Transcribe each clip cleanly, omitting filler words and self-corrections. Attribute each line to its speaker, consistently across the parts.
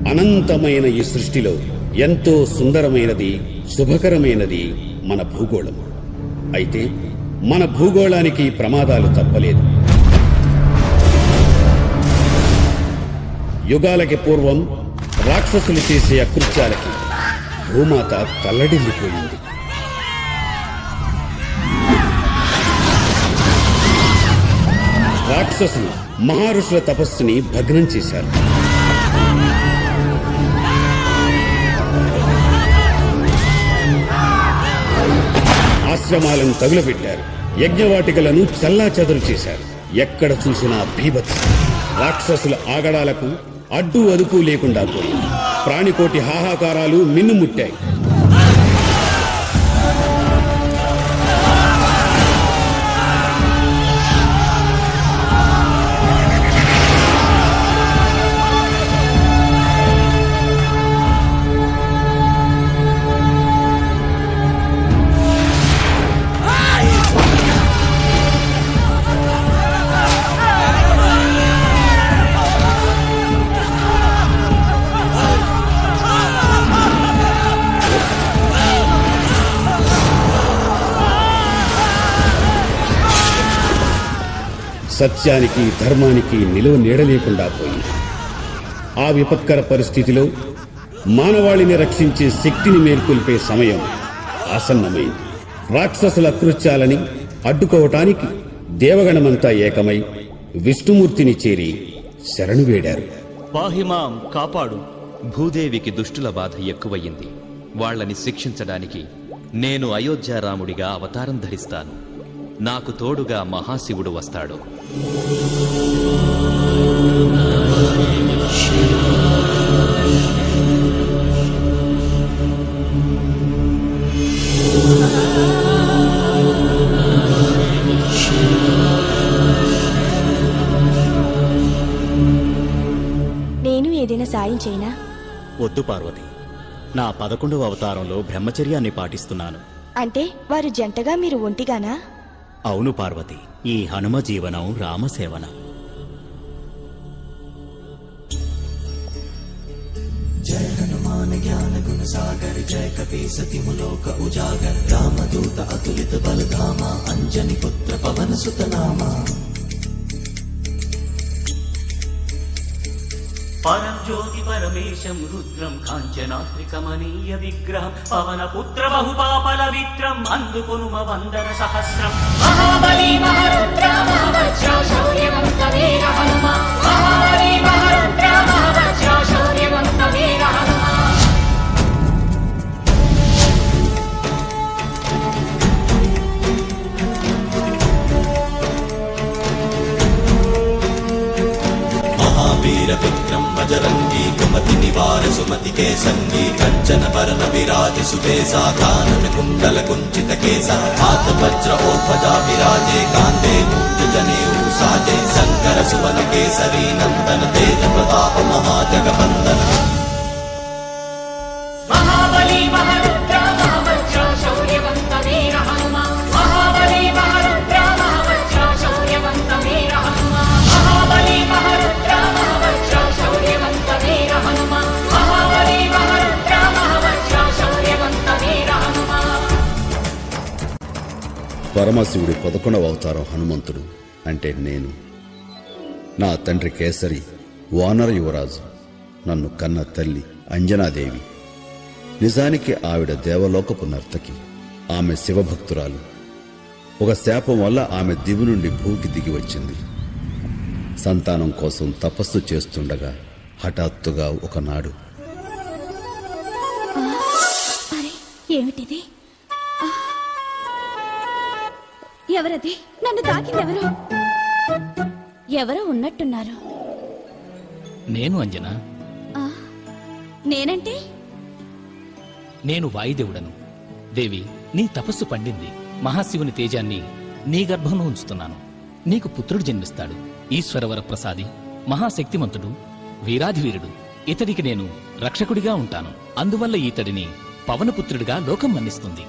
Speaker 1: అనంతమైన ఈ సృష్టిలో ఎంతో సుందరమైనది, శుభకరమైనది మన భూగోళం. అయితే మన భూగోళానికి ప్రమాదాలు తప్పలేదు. యుగాలకి పూర్వం రాక్షసులు చేసే అకృత్యాలకి భూమాత తల్లడిల్లిపోయింది. రాక్షసులు మహర్షుల తపస్సుని భగ్నం చేశారు. ఆశ్రమాలను తగులబెట్టారు. యజ్ఞవాటికలను చెల్లాచెదరు చేశారు. ఎక్కడ చూసినా బీభత్సం. రాక్షసుల ఆగడాలకు అడ్డు అదుపు లేకుండా పోయింది. ప్రాణికోటి హాహాకారాలు మిన్నుముట్టాయి. సత్యానికి, ధర్మానికి నిలువ నీడలేకుండా పోయింది. ఆ విపత్కర పరిస్థితిలో మానవాళిని రక్షించే శక్తిని మేల్కొల్పే సమయం ఆసన్నమైంది. రాక్షసుల అకృత్యాలని అడ్డుకోవటానికి దేవగణమంతా ఏకమై విష్ణుమూర్తిని చేరి శరణు వేడారు.
Speaker 2: పాహిమాం, కాపాడు. భూదేవికి దుష్టుల బాధ ఎక్కువయ్యింది. వాళ్లని శిక్షించడానికి నేను అయోధ్యారాముడిగా అవతారం ధరిస్తాను. నాకు తోడుగా మహాశివుడు వస్తాడు.
Speaker 3: నేను ఏదైనా సాయం చేయనా?
Speaker 4: వద్దు పార్వతి, నా 11వ అవతారంలో బ్రహ్మచర్యాన్ని పాటిస్తున్నాను.
Speaker 3: అంటే వారు జంటగా, మీరు ఒంటిగానా?
Speaker 4: అవును పార్వతి, ఈ హనుమ జీవనం రామసేవనం.
Speaker 5: జయ హనుమాన్ జ్ఞాన గుణ సాగర్, జయ కపీ సతిములోక ఉజాగర్, రామదూత అతులిత బలధామ, అంజని పుత్ర పవన సుత నామ.
Speaker 6: పరం జ్యోతి పరమేశం రుద్రం, కాంచనాత్రికమనీయ విగ్రహం, పవన పుత్ర బహుపాపల విత్రం, అందుకొనుమ వందన సహస్రం. మహాబలి మహారుద్ర మహావజ్ర శౌర్యవంత వీర హనుమ, మహాబలి మహారుద్ర మహావజ్ర శౌర్యవంత వీర హనుమ.
Speaker 5: వీర విక్రమ్ బజరంగి, కుమతి నివార సుమతి కే సంగీ, కంచన వరణ విరాజి సుబేసా, కానన కుండల కుంచిత కేసా, हाथ वज्र और ध्वजा विराजे, कांधे मूंज जनेऊ साजे, शंकर सुवन केसरी नंदन, तेज प्रताप महाजगबंदन.
Speaker 6: మహాబలి మహారుద్ర మహావజ్ర శౌర్యవంత వీర హనుమ, మహాబలి మహారుద్ర మహావజ్ర శౌర్యవంత వీర హనుమ, మహాబలి మహారుద్ర మహావజ్ర శౌర్యవంత వీర హనుమ, మహాబలి మహారుద్ర మహావజ్ర శౌర్యవంత వీర హనుమ.
Speaker 1: పరమశివుడి 11వ అవతారం హనుమంతుడు అంటే నేను. నా తండ్రి కేసరి వానర యువరాజు, నన్ను కన్న తల్లి అంజనాదేవి. నిజానికి ఆవిడ దేవలోకపు నర్తకి. ఆమె శివభక్తురాలు. ఒక శాపం వల్ల ఆమె దివి నుండి భూకి దిగి వచ్చింది. సంతానం కోసం తపస్సు చేస్తుండగా హఠాత్తుగా ఒకనాడు
Speaker 3: ఏమిటిది? ఎవరది? నన్ను తాకిందెవరు? ఎవరో ఉన్నట్టున్నారు.
Speaker 7: నేను అంజనా.
Speaker 3: నేనంటే?
Speaker 7: నేను వాయుదేవుడను. దేవి, నీ తపస్సు పండింది. మహాశివుని తేజాన్ని నీ గర్భంలో ఉంచుతున్నాను. నీకు పుత్రుడు జన్మిస్తాడు. ఈశ్వరవర ప్రసాది, మహాశక్తిమంతుడు, వీరాధివీరుడు. ఇతడికి నేను రక్షకుడిగా ఉంటాను. అందువల్ల ఈతడిని పవనపుత్రుడిగా లోకం మన్నిస్తుంది.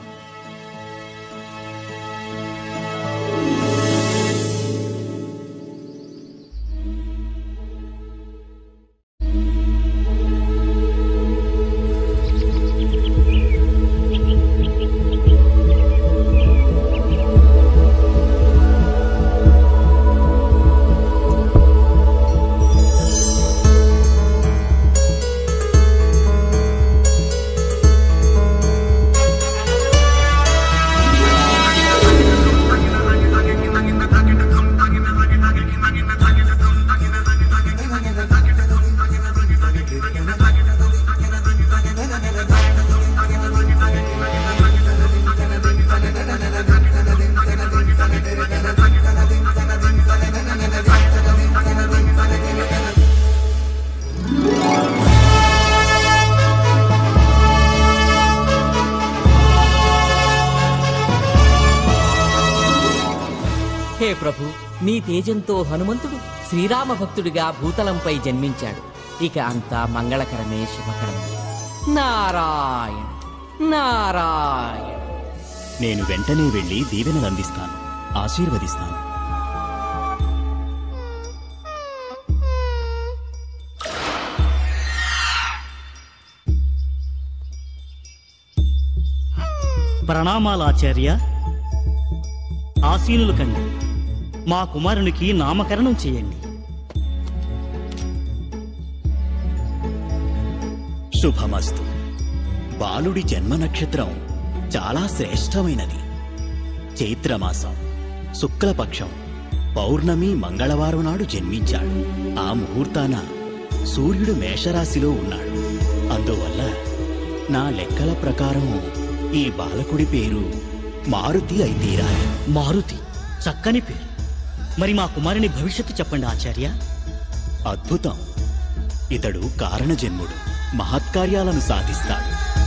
Speaker 8: ప్రభు, మీ తేజంతో హనుమంతుడు శ్రీరామ భక్తుడిగా భూతలంపై జన్మించాడు. ఇక అంతా మంగళకరమే, శుభకరమే. నారాయణ నారాయణ.
Speaker 4: నేను వెంటనే వెళ్లి దీవెనలు అందిస్తాను, ఆశీర్వదిస్తాను.
Speaker 9: ప్రణామాలు ఆచార్య. ఆసీనులు కండి, మా కుమారునికి నామకరణం చేయండి.
Speaker 4: శుభమస్తు. బాలుడి జన్మ నక్షత్రం చాలా శ్రేష్టమైనది. చైత్రమాసం శుక్లపక్షం పౌర్ణమి మంగళవారం నాడు జన్మించాడు. ఆ ముహూర్తాన సూర్యుడు మేషరాశిలో ఉన్నాడు. అందువల్ల నా లెక్కల ప్రకారం ఈ బాలకుడి పేరు మారుతి అయి తీరాలి.
Speaker 9: మారుతి, చక్కని పేరు. మరి మా కుమారుని భవిష్యత్తు చెప్పండి ఆచార్య.
Speaker 4: అద్భుతం. ఇతడు కారణజన్ముడు, మహత్కార్యాలను సాధిస్తాడు.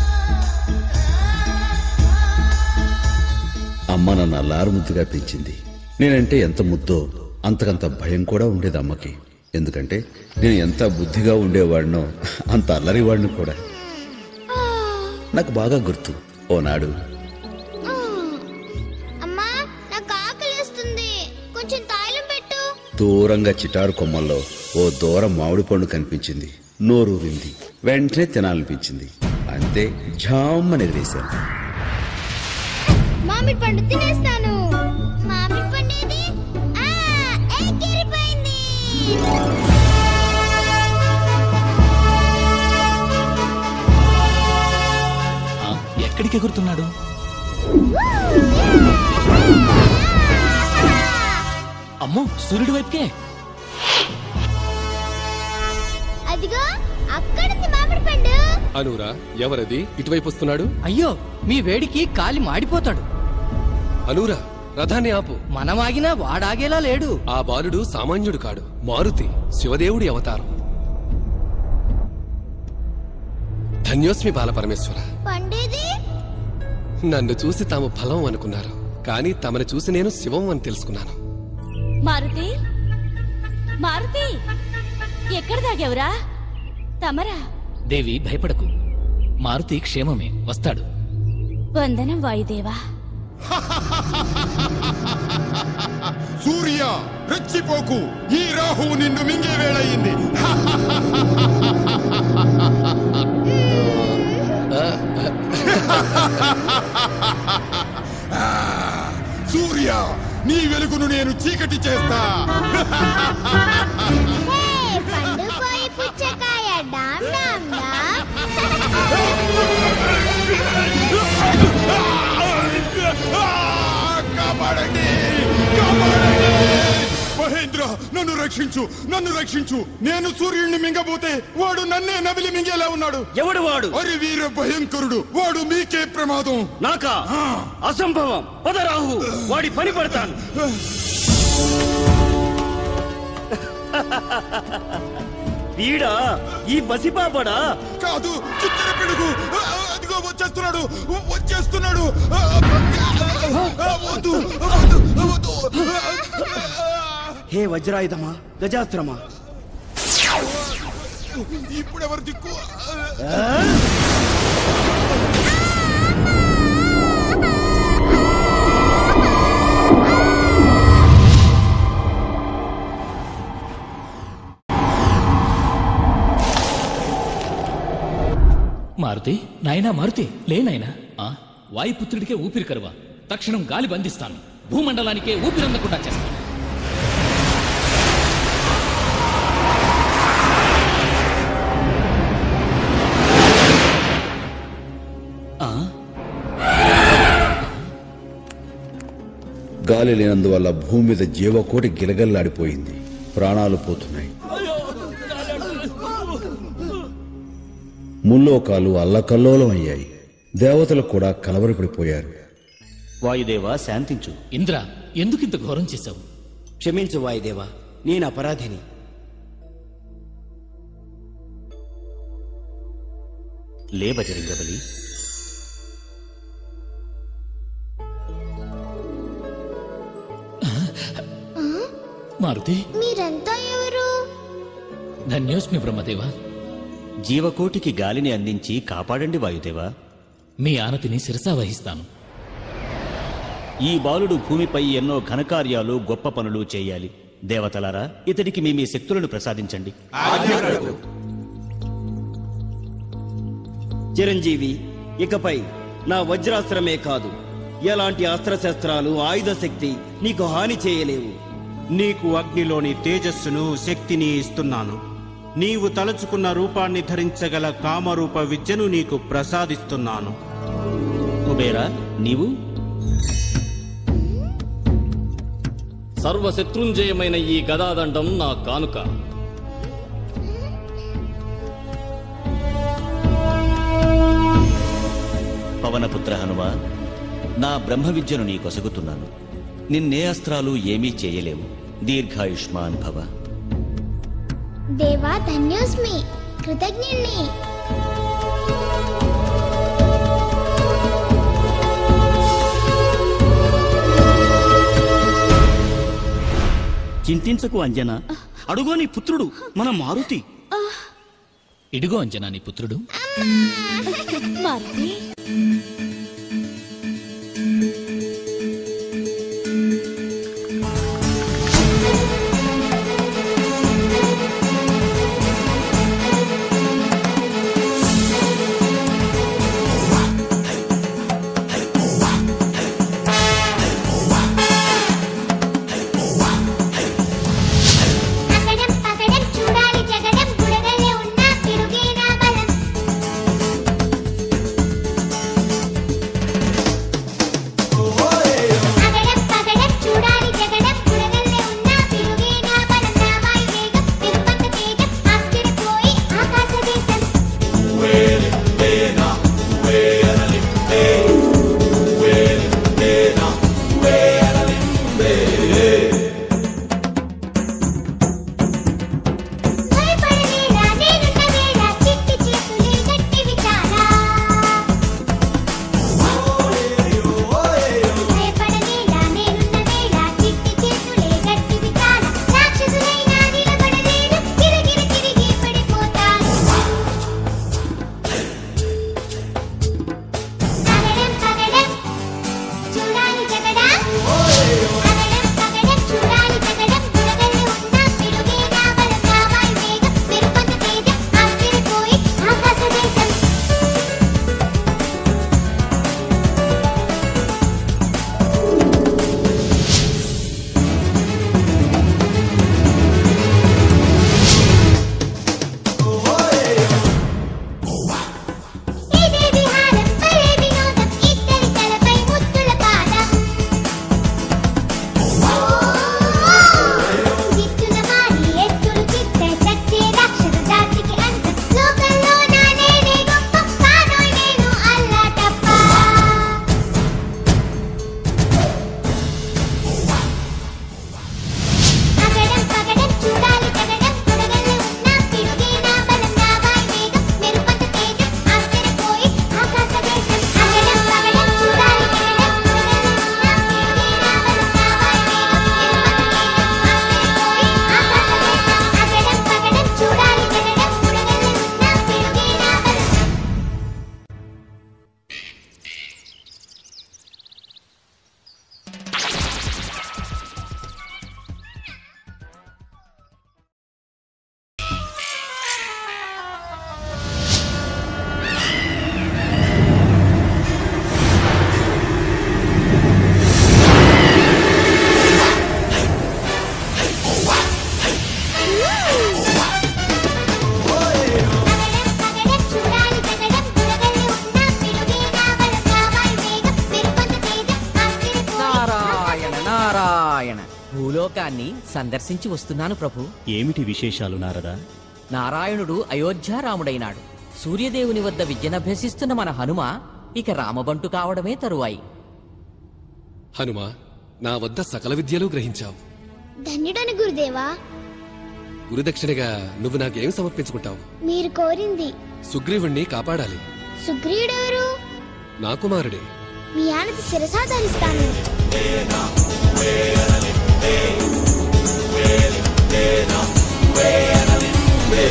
Speaker 1: అమ్మ నన్ను అల్లారుముద్దుగా పెంచింది. నేనంటే ఎంత ముద్దో అంతకంత భయం కూడా ఉండేది అమ్మకి. ఎందుకంటే నేను ఎంత బుద్ధిగా ఉండేవాడినో అంత అల్లరివాడిని కూడా. నాకు బాగా గుర్తు, ఓనాడు
Speaker 10: అమ్మా, నాకు ఆకలిస్తుంది, కొంచెం తాయిలం పెట్టు.
Speaker 1: దూరంగా చిటారు కొమ్మల్లో ఓ దూరం మామిడి పండు కనిపించింది. నోరూరింది. వెంటనే తినాలనిపించింది. అంతే, ఝామ్మని ఎగిరేశాను.
Speaker 10: మామిడి పండు తినేస్తాను. మామిడి పండు ఏది? ఎగిరిపోయింది.
Speaker 7: ఎక్కడికి ఎగురుతున్నాడు? అమ్మో, సూర్యుడి వైపుకే.
Speaker 10: అదిగో అక్కడుంది మామిడి పండు.
Speaker 11: అనూరా, ఎవరది ఇటువైపు వస్తున్నాడు?
Speaker 8: అయ్యో, మీ వేడికి కాలి మాడిపోతాడు.
Speaker 11: అనూరా, రథాన్ని ఆపు.
Speaker 8: మనమాగినా వాడాగేలా లేడు.
Speaker 11: ఆ బాలుడు సామాన్యుడు కాడు, మారుతి, శివదేవుడి అవతారం. ధన్యోస్మి బాలపరమేశ్వర.
Speaker 10: పండేది?
Speaker 11: నన్ను చూసి తాము ఫలం అనుకున్నారు, కానీ తమను చూసి నేను శివం అని తెలుసుకున్నాను.
Speaker 3: మారుతి, మారుతి, ఎక్కడ దాగావురా? తమరా?
Speaker 7: దేవి, భయపడకు. మారుతి క్షేమమే, వస్తాడు.
Speaker 3: వందనం వాయుదేవా.
Speaker 12: సూర్య, రెచ్చిపోకు. ఈ రాహువు నిన్ను మింగే వేళయింది. సూర్య, నీ వెలుగును నేను చీకటి చేస్తా.
Speaker 10: పండు పోయి పుచ్చకాయ డామ్ డామ్ డామ్.
Speaker 12: కాపాడండి, కాపాడండి. మహేంద్ర, నన్ను రక్షించు, నన్ను రక్షించు. నేను సూర్యుడిని మింగబోతే వాడు నన్నే నవిలి మింగేలా ఉన్నాడు.
Speaker 9: ఎవడు వాడు?
Speaker 12: అరి వీర భయంకరుడు. వాడు మీకే ప్రమాదం.
Speaker 9: నాకా? అసంభవం. పదరాహు, వాడి పని పడతాను. వీడా? ఈ బసిపాపడా?
Speaker 12: కాదు, చిత్తర పిడుగు. అదిగో వచ్చేస్తున్నాడు, వచ్చేస్తున్నాడు. వద్దు, వద్దు, వద్దు.
Speaker 9: హే వజ్రాయుధమా, గజాస్త్రమా,
Speaker 12: ఇప్పుడెవరు దిక్కు?
Speaker 7: మారుతి, నాయనా మారుతి, లే నాయనా. వాయుపుత్రుడికే ఊపిరి కరువా? తక్షణం గాలి బంధిస్తాను, భూమండలానికే ఊపిరందకుండా చేస్తాను.
Speaker 1: గాలి లేనందువల్ల భూమి మీద జీవకోటి గిలగల్లాడిపోయింది. ప్రాణాలు పోతున్నాయి. ముల్లోకాలు అల్లకల్లోలం అయ్యాయి. దేవతలు కూడా కలవరపడిపోయారు.
Speaker 9: వాయుదేవా, శాంతించు.
Speaker 7: ఇంద్ర, ఎందుకింత ఘోరం చేశావు?
Speaker 9: క్షమించు వాయుదేవా, నేను అపరాధిని. లే బజరంగబలి.
Speaker 7: మారుతి,
Speaker 10: మీరంతా ఎవరు?
Speaker 7: ధన్యోస్మి బ్రహ్మదేవా.
Speaker 9: జీవకోటికి గాలిని అందించి కాపాడండి వాయుదేవా.
Speaker 7: మీ ఆనతిని శిరసా వహిస్తాను.
Speaker 9: ఈ బాలుడు భూమిపై ఎన్నో ఘనకార్యాలు గొప్ప పనులు చేయాలి. దేవతలారా, ఇతడికి మీ శక్తులను ప్రసాదించండి.
Speaker 13: చిరంజీవి, ఇకపై నా వజ్రాస్త్రమే కాదు, ఎలాంటి అస్త్రశస్త్రాలు ఆయుధ శక్తి నీకు హాని చేయలేవు.
Speaker 14: నీకు అగ్నిలోని తేజస్సును శక్తిని ఇస్తున్నాను. నీవు తలుచుకున్న రూపాన్ని ధరించగల కామరూప విద్యను నీకు ప్రసాదిస్తున్నాను.
Speaker 9: కుబేరా, నీవు?
Speaker 15: సర్వశత్రుంజయమైన ఈ గదాదండం నా కానుక.
Speaker 9: పవనపుత్ర హనుమ, నా బ్రహ్మ విద్యను నీ కొసగుతున్నాను. నిన్నే అస్త్రాలు ఏమీ చేయలేవు. దీర్ఘాయుష్మాన్ భవ.
Speaker 10: దేవా, ధన్యోస్మి, కృతజ్ఞుణ్ణి.
Speaker 9: చింతించకు అంజనా, అడుగో నీ పుత్రుడు మన మారుతి.
Speaker 7: ఇడుగో అంజనా నీ పుత్రుడు.
Speaker 3: మారుతి,
Speaker 8: భూలోకాన్ని సందర్శించి వస్తున్నాను ప్రభు.
Speaker 9: ఏమిటి విశేషాలు నారదా?
Speaker 8: నారాయణుడు అయోధ్యారాముడైనాడు. సూర్యదేవుని వద్ద విద్యనభ్యసిస్తున్న మన హనుమ ఇక రామబంటు కావడమే తరువాయి.
Speaker 11: హనుమ, నా వద్ద సకల విద్యలు గ్రహించావు.
Speaker 10: ధన్యుడని గురుదేవా.
Speaker 11: గురుదక్షిణగా నువ్వు నాకేం సమర్పించుకుంటావు?
Speaker 10: మీరు కోరింది.
Speaker 11: సుగ్రీవుణ్ణి కాపాడాలి.
Speaker 10: సుగ్రీవుడెవరు?
Speaker 11: నా కుమారుడే.
Speaker 10: మీ ఆనతి శిరసాధరిస్తాను.
Speaker 5: నువ్వేనా నువ్వే అనని నువ్వే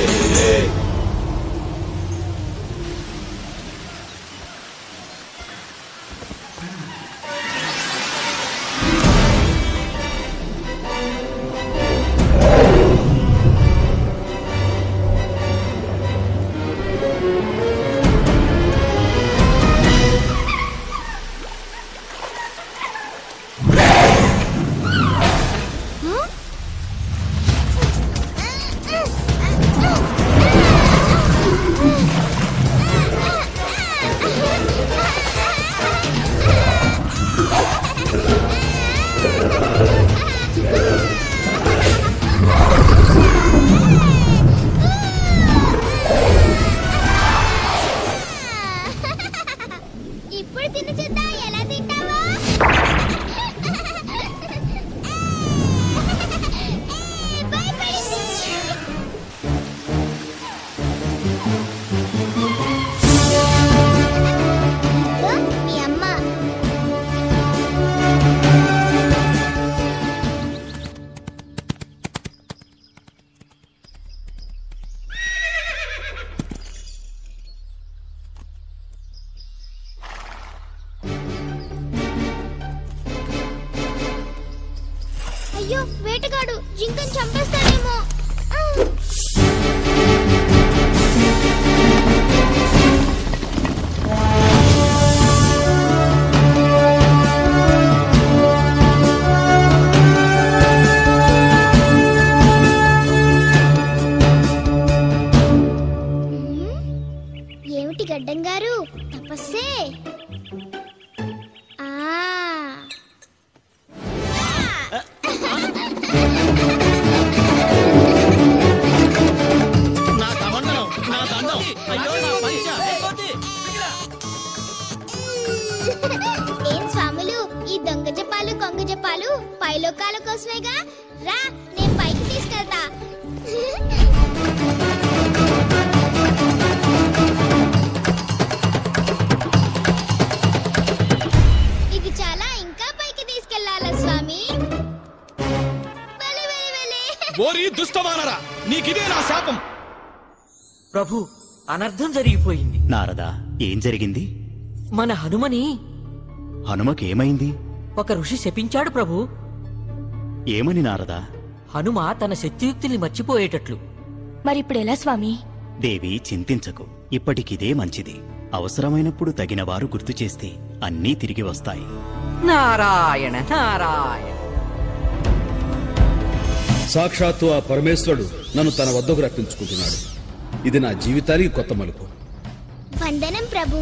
Speaker 10: ఇప్పుడు తిని చూద్దాం ఎలా తింటావో. మీ అమ్మ అయ్యో వేటగాడు జింకను చంపేస్తాడేమో. ఏమిటి గడ్డం గారు తపస్సే? ఏం స్వాములు, ఈ దొంగ జపాలు కొంగ జపాలు పైలోకాల కోసమేగా. రా నేను పైకి తీసుకెళ్తా. ఇది చాలా ఇంకా పైకి తీసుకెళ్లాలా స్వామి?
Speaker 16: ఓరి దుష్టవానరా, నీకిదే నా శాపం.
Speaker 8: ప్రభు, అనర్థం జరిగిపోయింది.
Speaker 4: నారదా, ఏం జరిగింది?
Speaker 8: మన హనుమని
Speaker 4: హనుమకేమైంది?
Speaker 8: ఒక ఋషి శపించాడు ప్రభు.
Speaker 4: ఏమని నారదా?
Speaker 8: హనుమ తన శక్తియుక్తుల్ని మర్చిపోయేటట్లు.
Speaker 3: మరిప్పుడెలా స్వామి?
Speaker 4: దేవి, చింతించకు. ఇప్పటికిదే మంచిది. అవసరమైనప్పుడు తగిన వారు గుర్తు చేస్తే అన్నీ తిరిగి వస్తాయి.
Speaker 8: నారాయణ నారాయణ.
Speaker 1: సాక్షాత్తు ఆ పరమేశ్వరుడు నన్ను తన వద్దకు రప్పించుకుంటున్నాడు. ఇది నా జీవితానికి కొత్త మలుపు.
Speaker 10: వందనం ప్రభు.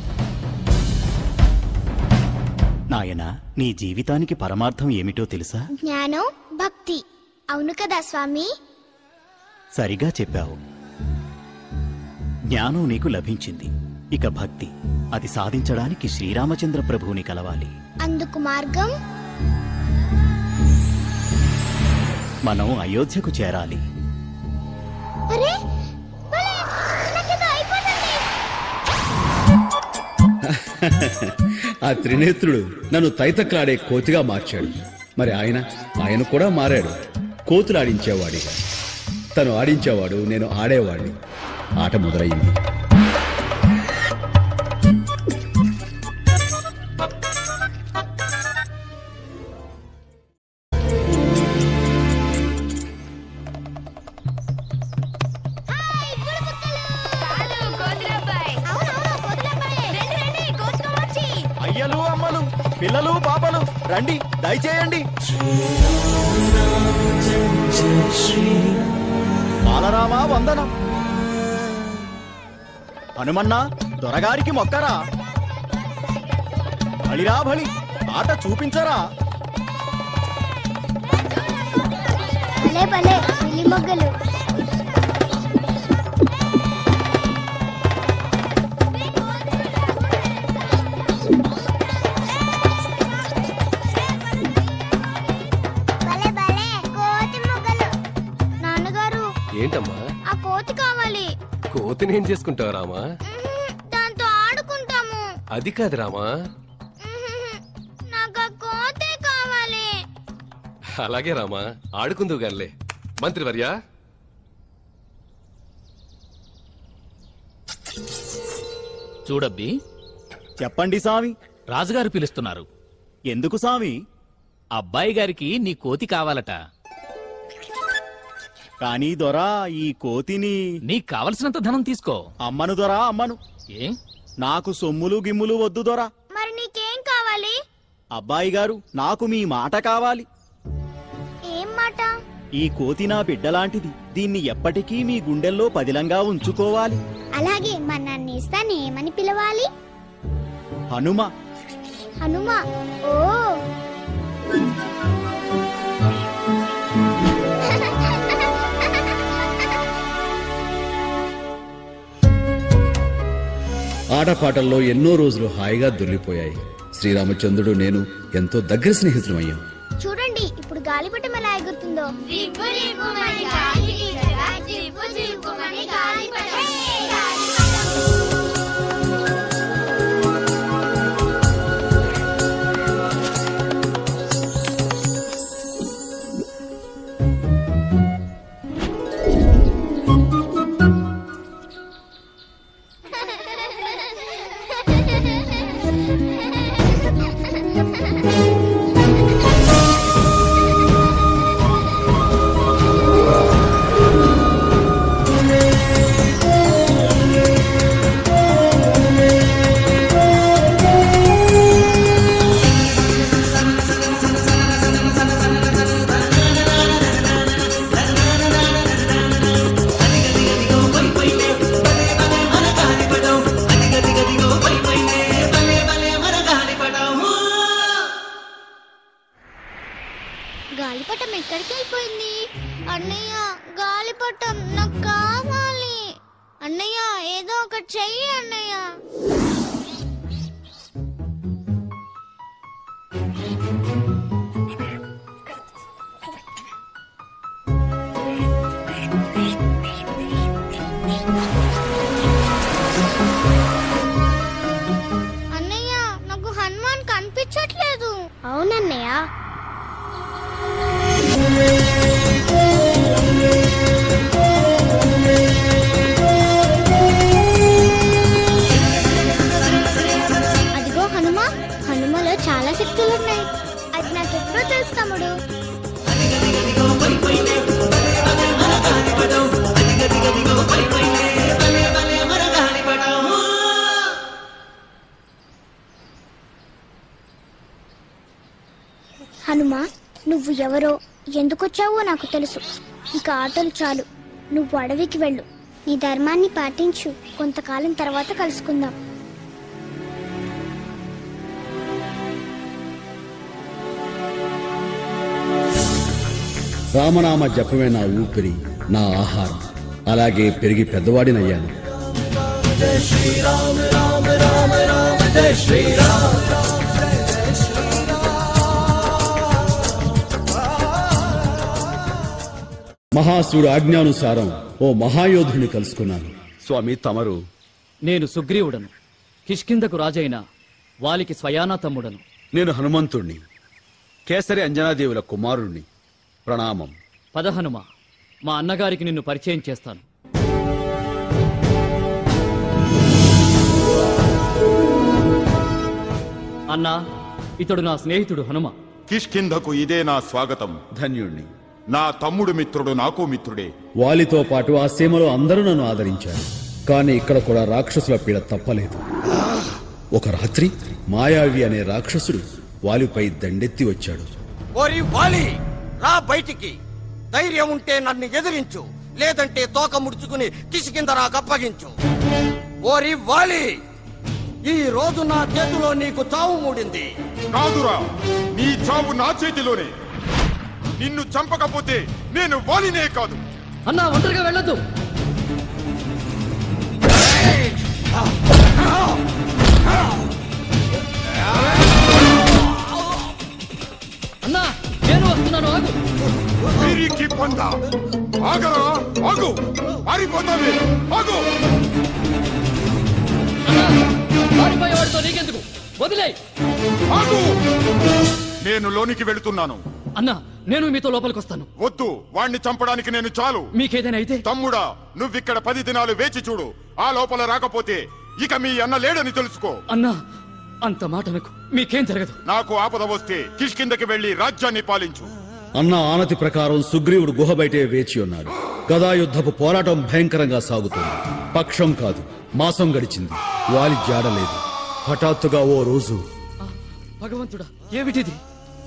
Speaker 4: నాయనా, నీ జీవితానికి పరమార్థం ఏమిటో తెలుసా?
Speaker 10: జ్ఞానం, భక్తి. అవును కదా స్వామి?
Speaker 4: సరిగా చెప్పావు. జ్ఞానం నీకు లభించింది. ఇక భక్తి, అది సాధించడానికి శ్రీరామచంద్ర ప్రభువుని కలవాలి.
Speaker 10: అందుకు మార్గం?
Speaker 4: మనం అయోధ్యకు చేరాలి.
Speaker 10: అరే
Speaker 1: ఆ త్రినేత్రుడు నన్ను తైతక్లాడే కోతిగా మార్చాడు. మరి ఆయన కూడా మారాడు. కోతులు ఆడించేవాడిగా. తను ఆడించేవాడు, నేను ఆడేవాడిని. ఆట మొదలయ్యింది.
Speaker 16: అయ్యలు అమ్మలు, పిల్లలు పాపలు, రండి, దయచేయండి. బాలరామా వందనం. హనుమన్నా, దొరగారికి మొక్కరా. బలిరా బలి, ఆట చూపించరా.
Speaker 10: భలే భలే పిల్లి మొగ్గలు.
Speaker 11: ఏంటమ్మా?
Speaker 10: ఆ కోతి కావాలి.
Speaker 11: కోతిని ఏం చేసుకుంటావు రామా?
Speaker 10: దాంతో ఆడుకుంటాము.
Speaker 11: అది కాదు రామా.
Speaker 10: నాకు ఆ కోతే కావాలి.
Speaker 11: అలాగే రామా, ఆడుకుందు గానిలే. మంత్రివర్య,
Speaker 7: చూడబ్బి.
Speaker 4: చెప్పండి సామి.
Speaker 7: రాజుగారు పిలుస్తున్నారు.
Speaker 4: ఎందుకు సామి?
Speaker 7: అబ్బాయి గారికి నీ కోతి కావాలట.
Speaker 4: కానీ దొరా, ఈ కోతిని
Speaker 7: నీకు కావలసినంత ధనం తీసుకో.
Speaker 4: అమ్మను దొరా, అమ్మను.
Speaker 7: ఏ?
Speaker 4: నాకు సొమ్ములు గిమ్ములు వద్దు దొరా.
Speaker 10: మరి నీకేం కావాలి?
Speaker 4: అబ్బాయి గారు, నాకు మీ మాట కావాలి.
Speaker 10: ఏం మాట?
Speaker 4: ఈ కోతి నా బిడ్డలాంటిది. దీన్ని ఎప్పటికీ మీ గుండెల్లో పదిలంగా ఉంచుకోవాలి.
Speaker 10: అలాగే మన నన్ను ఇస్తాను. ఏమని పిలవాలి?
Speaker 4: హనుమ.
Speaker 10: హనుమ. ఓ
Speaker 1: ఆటపాటల్లో ఎన్నో రోజులు హాయిగా దొర్లిపోయాయి. శ్రీరామచంద్రుడు నేను ఎంతో దగ్గర స్నేహితులమయ్యాం.
Speaker 10: చూడండి, ఇప్పుడు గాలిపటం ఎలా ఎగురుతుందో. గాలిపటం ఎక్కడికి వెళ్ళిపోయింది? అన్నయ్య, గాలిపటం నాకు కావాలి. అన్నయ్య, ఏదో ఒకటి చెయ్యి అన్నయ్య. అన్నయ్య, నాకు హనుమాన్ కనిపించట్లేదు. అవునన్నయ్య. అదిగో హనుమ. హనుమలో చాలా శక్తులున్నాయి. అది నాకెప్పుడో తెలుసు తమ్ముడు. హనుమ, నువ్వు ఎవరో ఎందుకొచ్చావో నాకు తెలుసు. ఇక ఆటలు చాలు. నువ్వు అడవికి వెళ్ళు. నీ ధర్మాన్ని పాటించు. కొంతకాలం తర్వాత కలుసుకుందాం.
Speaker 1: రామనామ జపమే నా ఊపిరి, నా ఆహారం. అలాగే పెరిగి పెద్దవాడినయ్యాను.
Speaker 5: జై శ్రీరామ రామ రామ రామ జై శ్రీరామ.
Speaker 1: మహాశివుడు ఆజ్ఞానుసారం ఓ మహాయోధుని కలుసుకున్నాను. స్వామి, తమరు?
Speaker 15: నేను సుగ్రీవుడను, కిష్కిందకు రాజైన వాలికి స్వయానా తమ్ముడను.
Speaker 1: నేను హనుమంతుణ్ణి, కేసరి అంజనాదేవుల కుమారుణ్ణి. ప్రణామం.
Speaker 15: పద హనుమ, మా అన్నగారికి నిన్ను పరిచయం చేస్తాను. అన్నా, ఇతడు నా స్నేహితుడు హనుమ.
Speaker 12: కిష్కింధకు ఇదే నా స్వాగతం.
Speaker 1: ధన్యుణ్ణి.
Speaker 12: నా తమ్ముడు మిత్రుడు నాకు మిత్రుడే.
Speaker 1: వాలితో పాటు ఆ సీమలో అందరూ నన్ను ఆదరించారు. కానీ ఇక్కడ కూడా రాక్షసుల పీడ తప్పలేదు. ఒక రాత్రి మాయావి అనే రాక్షసుడు వాలిపై దండెత్తి వచ్చాడు.
Speaker 17: ఓరి వాలి, రా బయటికి. ధైర్యం ఉంటే నన్ను ఎదిరించు, లేదంటే తోక ముడుచుకుని కిష్కింద నాకు అప్పగించు. ఓరి వాలి, ఈ రోజు నా చేతిలో నీకు చావు మూడింది.
Speaker 12: కాదురా, నీ చావు నా చేతిలోనే. నిన్ను చంపకపోతే నేను వాలినే కాదు.
Speaker 15: అన్నా, ఒంటరిగా వెళ్ళొద్దు. అన్నా, నేను వస్తున్నాను, ఆగు.
Speaker 12: వీరికి పొంద. ఆగరా, ఆగు. పారిపోతావే, ఆగు.
Speaker 15: పారిపోయేవాడితో నీకెందుకు? వదిలే.
Speaker 12: ఆగు. నేను లోనికి వెళుతున్నాను.
Speaker 15: అన్నా,
Speaker 7: నేను మీతో లోపలికి వస్తాను.
Speaker 12: వద్దు, వాణ్ణి చంపడానికి నేను చాలు.
Speaker 7: మీకేదైనా అయితే?
Speaker 12: తమ్ముడా, నువ్విక్కడ 10 దినాలు వేచి చూడు. ఆ లోపల రాకపోతే ఇక మీ అన్న లేడని తెలుసుకో.
Speaker 7: అన్నా, అంత మాట నాకు. మీకేం జరగదు.
Speaker 12: నాకు ఆపద వస్తే కిష్కిందకి వెళ్లి రాజ్యాన్ని పాలించు.
Speaker 1: అన్న ఆనతి ప్రకారం సుగ్రీవుడు గుహ బయటే వేచి ఉన్నాడు. గదాయుద్ధపు పోరాటం భయంకరంగా సాగుతుంది. పక్షం కాదు, మాసం గడిచింది. వాలి జాడలేదు. హఠాత్తుగా ఓ రోజు,
Speaker 7: భగవంతుడా, ఏమిటిది?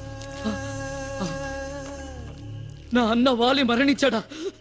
Speaker 7: నా అన్న వాలి మరణించాడా?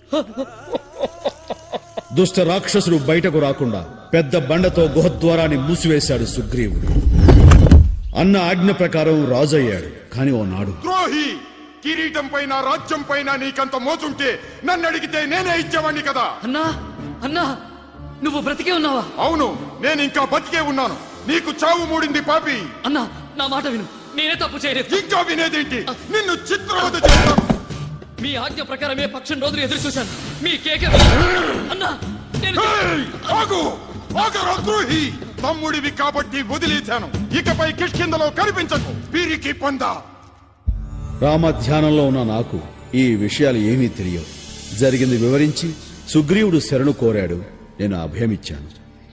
Speaker 1: దుష్ట రాక్షసుడు బయటకు రాకుండా పెద్ద బండతో గుహద్వారాన్ని మూసివేశాడు సుగ్రీవుడు. అన్న ఆజ్ఞ ప్రకారం రాజయ్యాడు. కాని ఓ నాడు,
Speaker 12: ద్రోహి! కిరీటం పైన రాజ్యం పైన నీకంత మోచుంటే నన్ను అడిగితే నేనే ఇచ్చేవాణ్ణి కదా.
Speaker 7: అన్నా, అన్నా, నువ్వు బ్రతికే ఉన్నావా?
Speaker 12: అవును, నేను ఇంకా బతికే ఉన్నాను. నీకు చావు మూడింది పాపి.
Speaker 7: అన్నా, నా మాట విను. నేనే తప్పు చేయలేదు.
Speaker 12: ఇంకా వినేదేంటి? నిన్ను చిత్రవద చేస్తాను.
Speaker 7: మీ ఆజ్ఞ ప్రకారమే పక్షం రోజులు ఎదురు చూశాను. మీ కేకే అన్నా, నేను
Speaker 12: ఆగు! ఆగరా ద్రోహి! తమ్ముడివి కాబట్టి వదిలేశాను. ఇకపై కిష్కిందలో కనిపించకు. వీరికి పొందా.
Speaker 1: రామధ్యానంలో ఉన్న నాకు ఈ విషయాలు ఏమీ తెలియవు. జరిగింది వివరించి సుగ్రీవుడు శరణు కోరాడు. నేను అభయమిచ్చాను.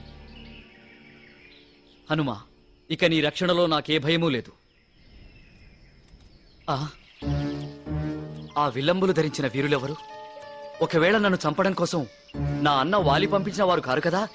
Speaker 7: హనుమా, ఇక నీ రక్షణలో నాకే భయమూ లేదు. ఆ విల్లంబులు ధరించిన వీరులెవరు? ఒకవేళ నన్ను చంపడం కోసం నా అన్న వాలి పంపించిన వారు కారు కదా?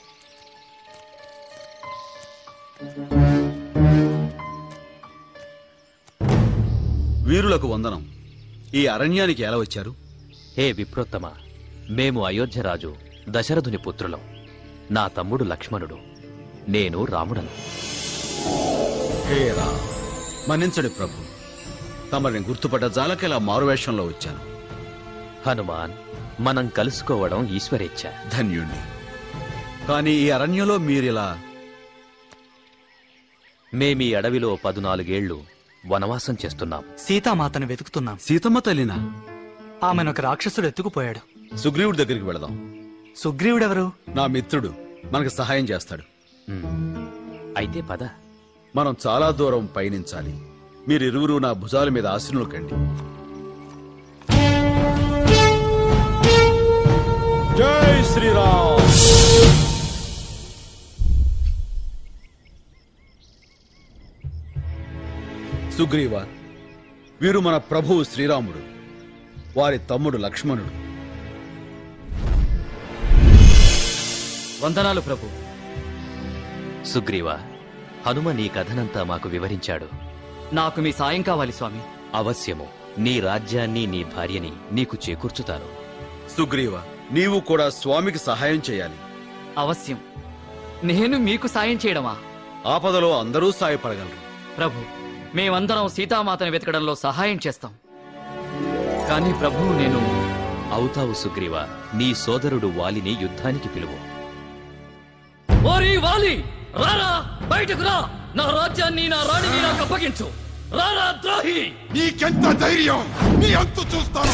Speaker 1: వీరులకు వందనం. ఈ అరణ్యానికి ఎలా వచ్చారు?
Speaker 2: హే విప్రోత్తమ, మేము అయోధ్యరాజు దశరథుని పుత్రులం. నా తమ్ముడు లక్ష్మణుడు, నేను రాముడను.
Speaker 1: హే రా, మన్నించండి ప్రభు. తమరిని గుర్తుపడ్డ జాలకెలా మారువేషంలో వచ్చాను.
Speaker 2: హనుమాన్, మనం కలుసుకోవడం ఈశ్వరేచ్ఛ.
Speaker 1: ధన్యుణ్ణి. కానీ ఈ అరణ్యంలో మీరిలా?
Speaker 2: మేమీ అడవిలో 14 ఏళ్లు వనవాసం చేస్తున్నాం.
Speaker 18: సీతామాతను వెతుకుతున్నాం.
Speaker 1: సీతమ్మ తల్లినా?
Speaker 18: ఆమెను ఒక రాక్షసుడు ఎత్తుకుపోయాడు.
Speaker 1: సుగ్రీవుడి దగ్గరికి వెళదాం.
Speaker 18: సుగ్రీవుడెవరు?
Speaker 1: నా మిత్రుడు. మనకు సహాయం చేస్తాడు.
Speaker 2: అయితే పద.
Speaker 1: మనం చాలా దూరం పయనించాలి. మీరిరువురు నా భుజాల మీద ఆశీనులు కండి. జై శ్రీరామ్. సుగ్రీవ, వీరు మన ప్రభువు శ్రీరాముడు, వారి తమ్ముడు లక్ష్మణుడు.
Speaker 7: వందనాలు ప్రభు.
Speaker 2: సుగ్రీవ, హనుమ నీ కథనంతా మాకు వివరించాడు.
Speaker 7: నాకు మీ సాయం కావాలి స్వామి.
Speaker 2: అవశ్యము. నీ రాజ్యాన్ని, నీ భార్యని నీకు చేకూర్చుతాను.
Speaker 1: సుగ్రీవ, నీవు కూడా స్వామికి సహాయం చేయాలి.
Speaker 7: అవశ్యం. నేను మీకు సాయం చేయడమా?
Speaker 1: ఆపదలో అందరూ సాయపడగలరు.
Speaker 7: ప్రభు, మేమందరం సీతామాతను వెతకడంలో సహాయం చేస్తాం. కానీ ప్రభు, నేను
Speaker 2: అవుతావు సుగ్రీవ. నీ సోదరుడు వాలిని యుద్ధానికి పిలువు.
Speaker 7: ఓరి వాలి, రారా, బయటకు రా. నా రాజ్యాన్ని, నా రాణిని నాకు అప్పగించు. రారా ద్రోహి!
Speaker 12: నీకెంత ధైర్యం! నీ అంతు చూస్తాను.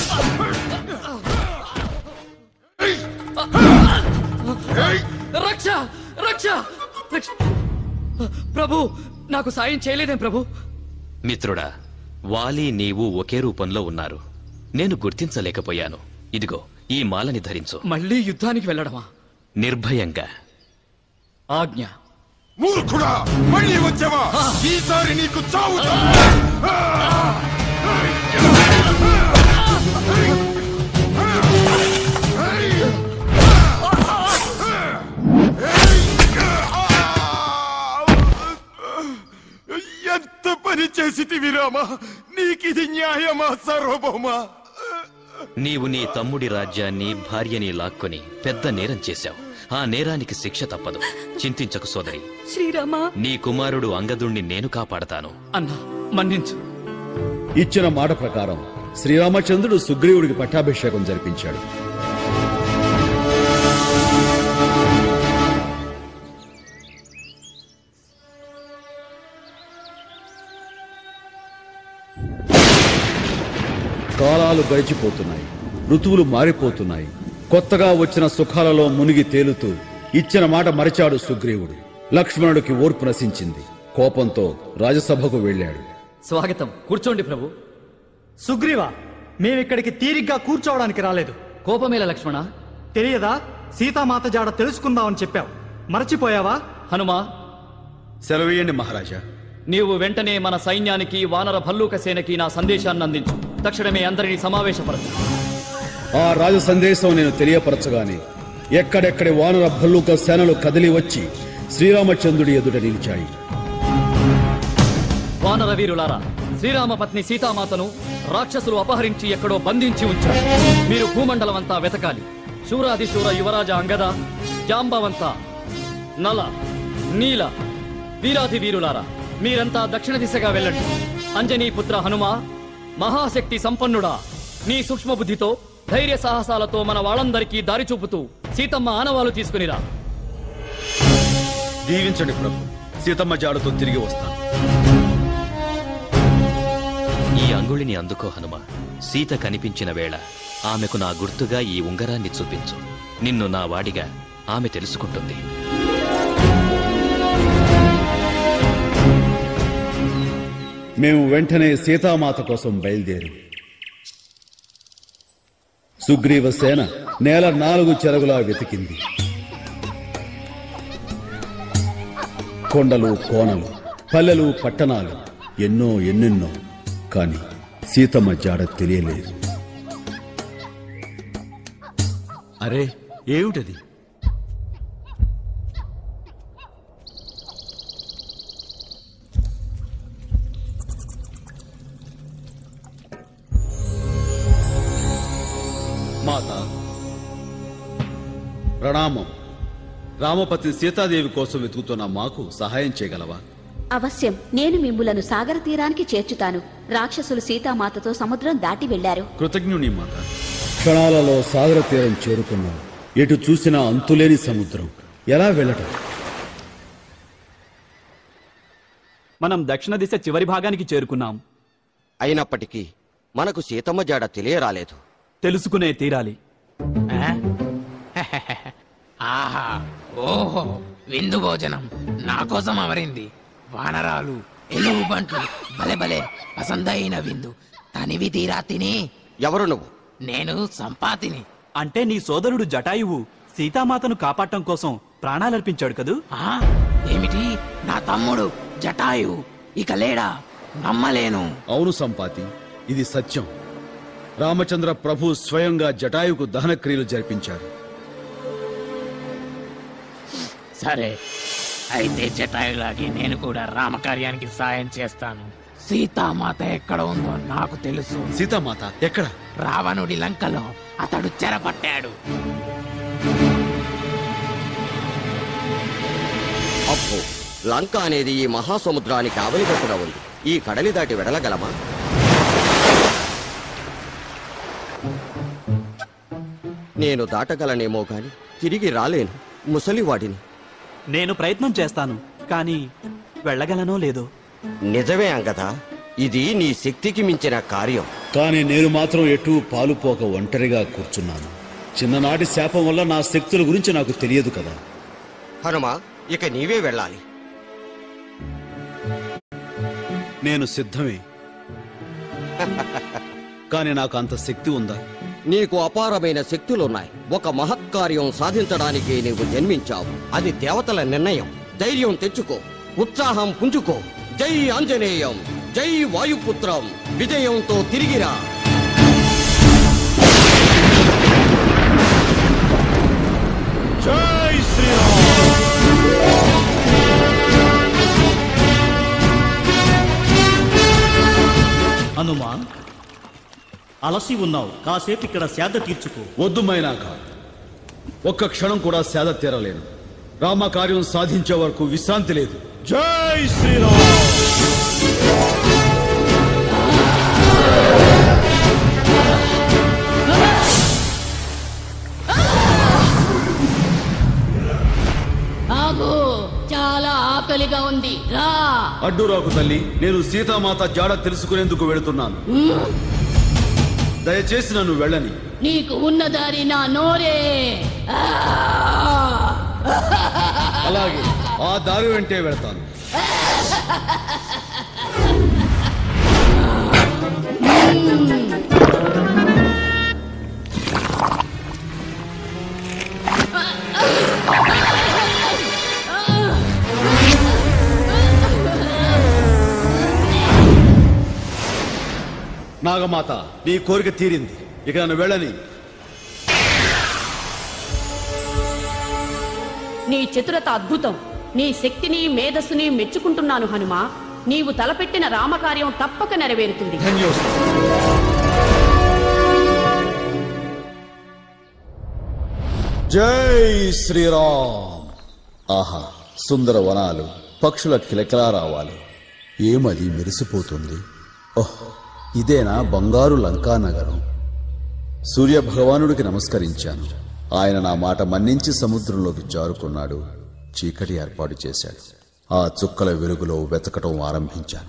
Speaker 7: రక్ష, రక్ష, రక్ష! ప్రభు, నాకు సాయం చేయలేదేం ప్రభు?
Speaker 2: మిత్రుడా, వాలి నీవు ఒకే రూపంలో ఉన్నారు. నేను గుర్తించలేకపోయాను. ఇదిగో ఈ మాలని ధరించు.
Speaker 7: మళ్ళీ యుద్ధానికి వెళ్ళడమా?
Speaker 2: నిర్భయంగా.
Speaker 7: ఆజ్ఞ.
Speaker 12: మూర్ఖుడా, మళ్ళీ వచ్చావా? ఈసారి నీకు చావు. ఎంత పని చేసితివి రామా? నీకిది న్యాయమా సార్వభౌమా?
Speaker 2: నీవు నీ తమ్ముడి రాజ్యాన్ని, భార్యని లాక్కొని పెద్ద నేరం చేశావు. ఆ నేరానికి శిక్ష తప్పదు. చింతించకు సోదరి.
Speaker 3: శ్రీరామా,
Speaker 2: నీ కుమారుడు అంగదుణ్ణి నేను కాపాడతాను.
Speaker 7: అన్నా, మన్నించు.
Speaker 1: ఇచ్చిన మాట ప్రకారం శ్రీరామచంద్రుడు సుగ్రీవుడికి పట్టాభిషేకం జరిపించాడు. కాలాలు గడిచిపోతున్నాయి. ఋతువులు మారిపోతున్నాయి. కొత్తగా వచ్చిన సుఖాలలో మునిగి తేలుతూ ఇచ్చిన మాట మరిచాడు సుగ్రీవుడు. లక్ష్మణుడికి ఓర్పు నశించింది. కోపంతో రాజసభకు వెళ్ళాడు.
Speaker 7: స్వాగతం. కూర్చోండి ప్రభు.
Speaker 18: సుగ్రీవ, మేమిక్కడికి తీరిగ్గా కూర్చోవడానికి రాలేదు.
Speaker 15: కోపమేల లక్ష్మణ?
Speaker 18: తెలియదా? సీతామాత జాడ తెలుసుకుందామని చెప్పావు, మరచిపోయావా?
Speaker 15: హనుమా,
Speaker 1: సెలవేయండి మహారాజా.
Speaker 15: నీవు వెంటనే మన సైన్యానికి, వానర భల్లూక సేనకి నా సందేశాన్ని అందించు. తక్షణమే అందరినీ సమావేశపరచు.
Speaker 1: ఆ రాజ సందేశం నేను తెలియపరచగానే ఎక్కడెక్కడి వానర భల్లూక సేనలు కదిలి వచ్చి శ్రీరామచంద్రుడి ఎదుట నిలిచాయి.
Speaker 15: వానర వీరులారా, శ్రీరామ పత్ని సీతామాతను రాక్షసులు అపహరించి ఎక్కడో బంధించి ఉంచారు. మీరు భూమండలం అంతా వెతకాలి. శూరాదిశూర యువరాజ అంగద, జాంబవంత, నల, నీల, వీరాధి వీరులారా, మీరంతా దక్షిణ దిశగా వెళ్ళండి. అంజనీపుత్ర హనుమ, మహాశక్తి సంపన్నుడా, నీ సూక్ష్మ బుద్ధితో, ధైర్య సాహసాలతో మన వాళ్ళందరికీ దారి చూపుతూ సీతమ్మ ఆనవాలు తీసుకునిరా.
Speaker 1: దీవించండి ప్రభు. సీతమ్మ జాడతో తిరిగి వస్తాను.
Speaker 2: ఈ అంగుళిని అందుకో హనుమ. సీత కనిపించిన వేళ ఆమెకు నా గుర్తుగా ఈ ఉంగరాన్ని చూపించు. నిన్ను నా వాడిగా ఆమె తెలుసుకుంటుంది.
Speaker 1: మేము వెంటనే సీతామాత కోసం బయలుదేరి సుగ్రీవ సేన నేల 4 చెరగులా వెతికింది. కొండలు, కోనలు, పల్లెలు, పట్టణాలు, ఎన్నెన్నో. కాని సీతమ్మ జాడ తెలియలేదు.
Speaker 19: అరే, ఏమిటది?
Speaker 1: మాత ప్రణామం. రామపతి సీతాదేవి కోసం వెతుకుతున్న మాకు సహాయం చేయగలవా?
Speaker 20: అవశ్యం. నేను మిమ్ములను సాగర తీరానికి చేర్చుతాను. రాక్షసులు సీతామాతతో సముద్రం దాటి వెళ్లారు.
Speaker 1: కృతజ్ఞుని మాత. క్షణాలలో సాగర తీరం చేరుకున్నాం. ఎటు చూసినా అంతులేని సముద్రం. ఎలా వెళ్ళటం?
Speaker 21: మనం దక్షిణ దిశ చివరి భాగానికి చేరుకున్నాం.
Speaker 17: అయినప్పటికీ మనకు సీతమ్మ జాడ తెలియరాలేదు.
Speaker 21: తెలుసుకునే తీరాలి.
Speaker 22: ఆహా, ఓహో, విందు భోజనం నా కోసం అమరింది. వానరాలు, ఎలుగుబంట్లు, భలే భలే పసందైన విందు. తనివి తీరా తిని.
Speaker 17: ఎవరు నువ్వు?
Speaker 22: నేను సంపాతిని.
Speaker 21: అంటే నీ సోదరుడు జటాయువు సీతామాతను కాపాడటం కోసం ప్రాణాలర్పించాడు కదూ?
Speaker 22: ఏమిటి? నా తమ్ముడు జటాయువు ఇక లేడా? నమ్మలేను.
Speaker 1: అవును సంపాతి, ఇది సత్యం. రామచంద్ర ప్రభు స్వయంగా జటాయుకు దహన క్రియలు జరిపించారు.
Speaker 22: సరే, అయితే జటాయులాగే నేను కూడా రామకార్యానికి సాయం చేస్తాను. సీతామాత ఎక్కడ ఉందో నాకు తెలుసు.
Speaker 1: సీతామాత ఎక్కడ?
Speaker 22: రావణుడి లంకలో అతడు చెరపట్టాడు.
Speaker 17: అబ్బో, లంక అనేది ఈ మహాసముద్రానికి ఆవలిగట్టున ఉంది. ఈ కడలి దాటి వెడలగలమా? నేను దాటగలనేమో గాని తిరిగి రాలేను. ముసలివాడిని.
Speaker 21: నేను ప్రయత్నం చేస్తాను, కానీ వెళ్ళగలనో లేదో.
Speaker 17: నిజమే అంగదా, ఇది నీ శక్తికి మించిన కార్యం.
Speaker 1: కానీ నేను మాత్రం ఎటూ పాలుపోక ఒంటరిగా కూర్చున్నాను. చిన్ననాటి శాపం వల్ల నా శక్తుల గురించి నాకు తెలియదు కదా.
Speaker 17: హనుమ, ఇక నీవే వెళ్ళాలి.
Speaker 1: నేను సిద్ధమే. కానీ నాకు అంత శక్తి ఉందా?
Speaker 17: నీకు అపారమైన శక్తులున్నాయి. ఒక మహత్కార్యం సాధించడానికి నీవు జన్మించావు. అది దేవతల నిర్ణయం. ధైర్యం తెచ్చుకో, ఉత్సాహం పుంజుకో. జై ఆంజనేయం, జై వాయుపుత్రం. విజయంతో తిరిగిరా.
Speaker 12: జై శ్రీరామ్.
Speaker 4: హనుమా, అలసి ఉన్నావు, కాసేపు ఇక్కడ సేద తీర్చుకో.
Speaker 1: వద్దు మైనాక, ఒక్క క్షణం కూడా సేద తీరలేను. రామకార్యం సాధించే వరకు విశ్రాంతి లేదు.
Speaker 12: జై శ్రీరామ్.
Speaker 23: ఆగు, చాలా ఆకలిగా ఉంది, రా.
Speaker 1: అడ్డురాకు తల్లి, నేను సీతామాత జాడ తెలుసుకునేందుకు వెళుతున్నాను. దయచేసి నన్ను వెళ్ళని.
Speaker 23: నీకు ఉన్న దారి నా నోరే.
Speaker 1: అలాగే, ఆ దారి వెంటే వెళతాను. నాగమాత, నీ కోరిక తీరింది. ఇక నన్ను వెళ్ళని.
Speaker 23: నీ చతురత అద్భుతం. నీ శక్తిని మేధస్సుని మెచ్చుకుంటున్నాను హనుమా. నీవు తలపెట్టిన రామకార్యం తప్పక నెరవేరుతుంది.
Speaker 1: జై శ్రీరామ్. ఆహా, సుందర వనాలు, పక్షుల కిలకిలారావాలు. ఏమది మెరిసిపోతుంది. ఓహ్, ఇదేనా బంగారు లంకా నగరం? సూర్య భగవానుడికి నమస్కరించాను. ఆయన నా మాట మన్నించి సముద్రంలోకి జారుకున్నాడు. చీకటి ఏర్పాటు చేశాడు. ఆ చుక్కల వెలుగులో వెతకటం ఆరంభించాను.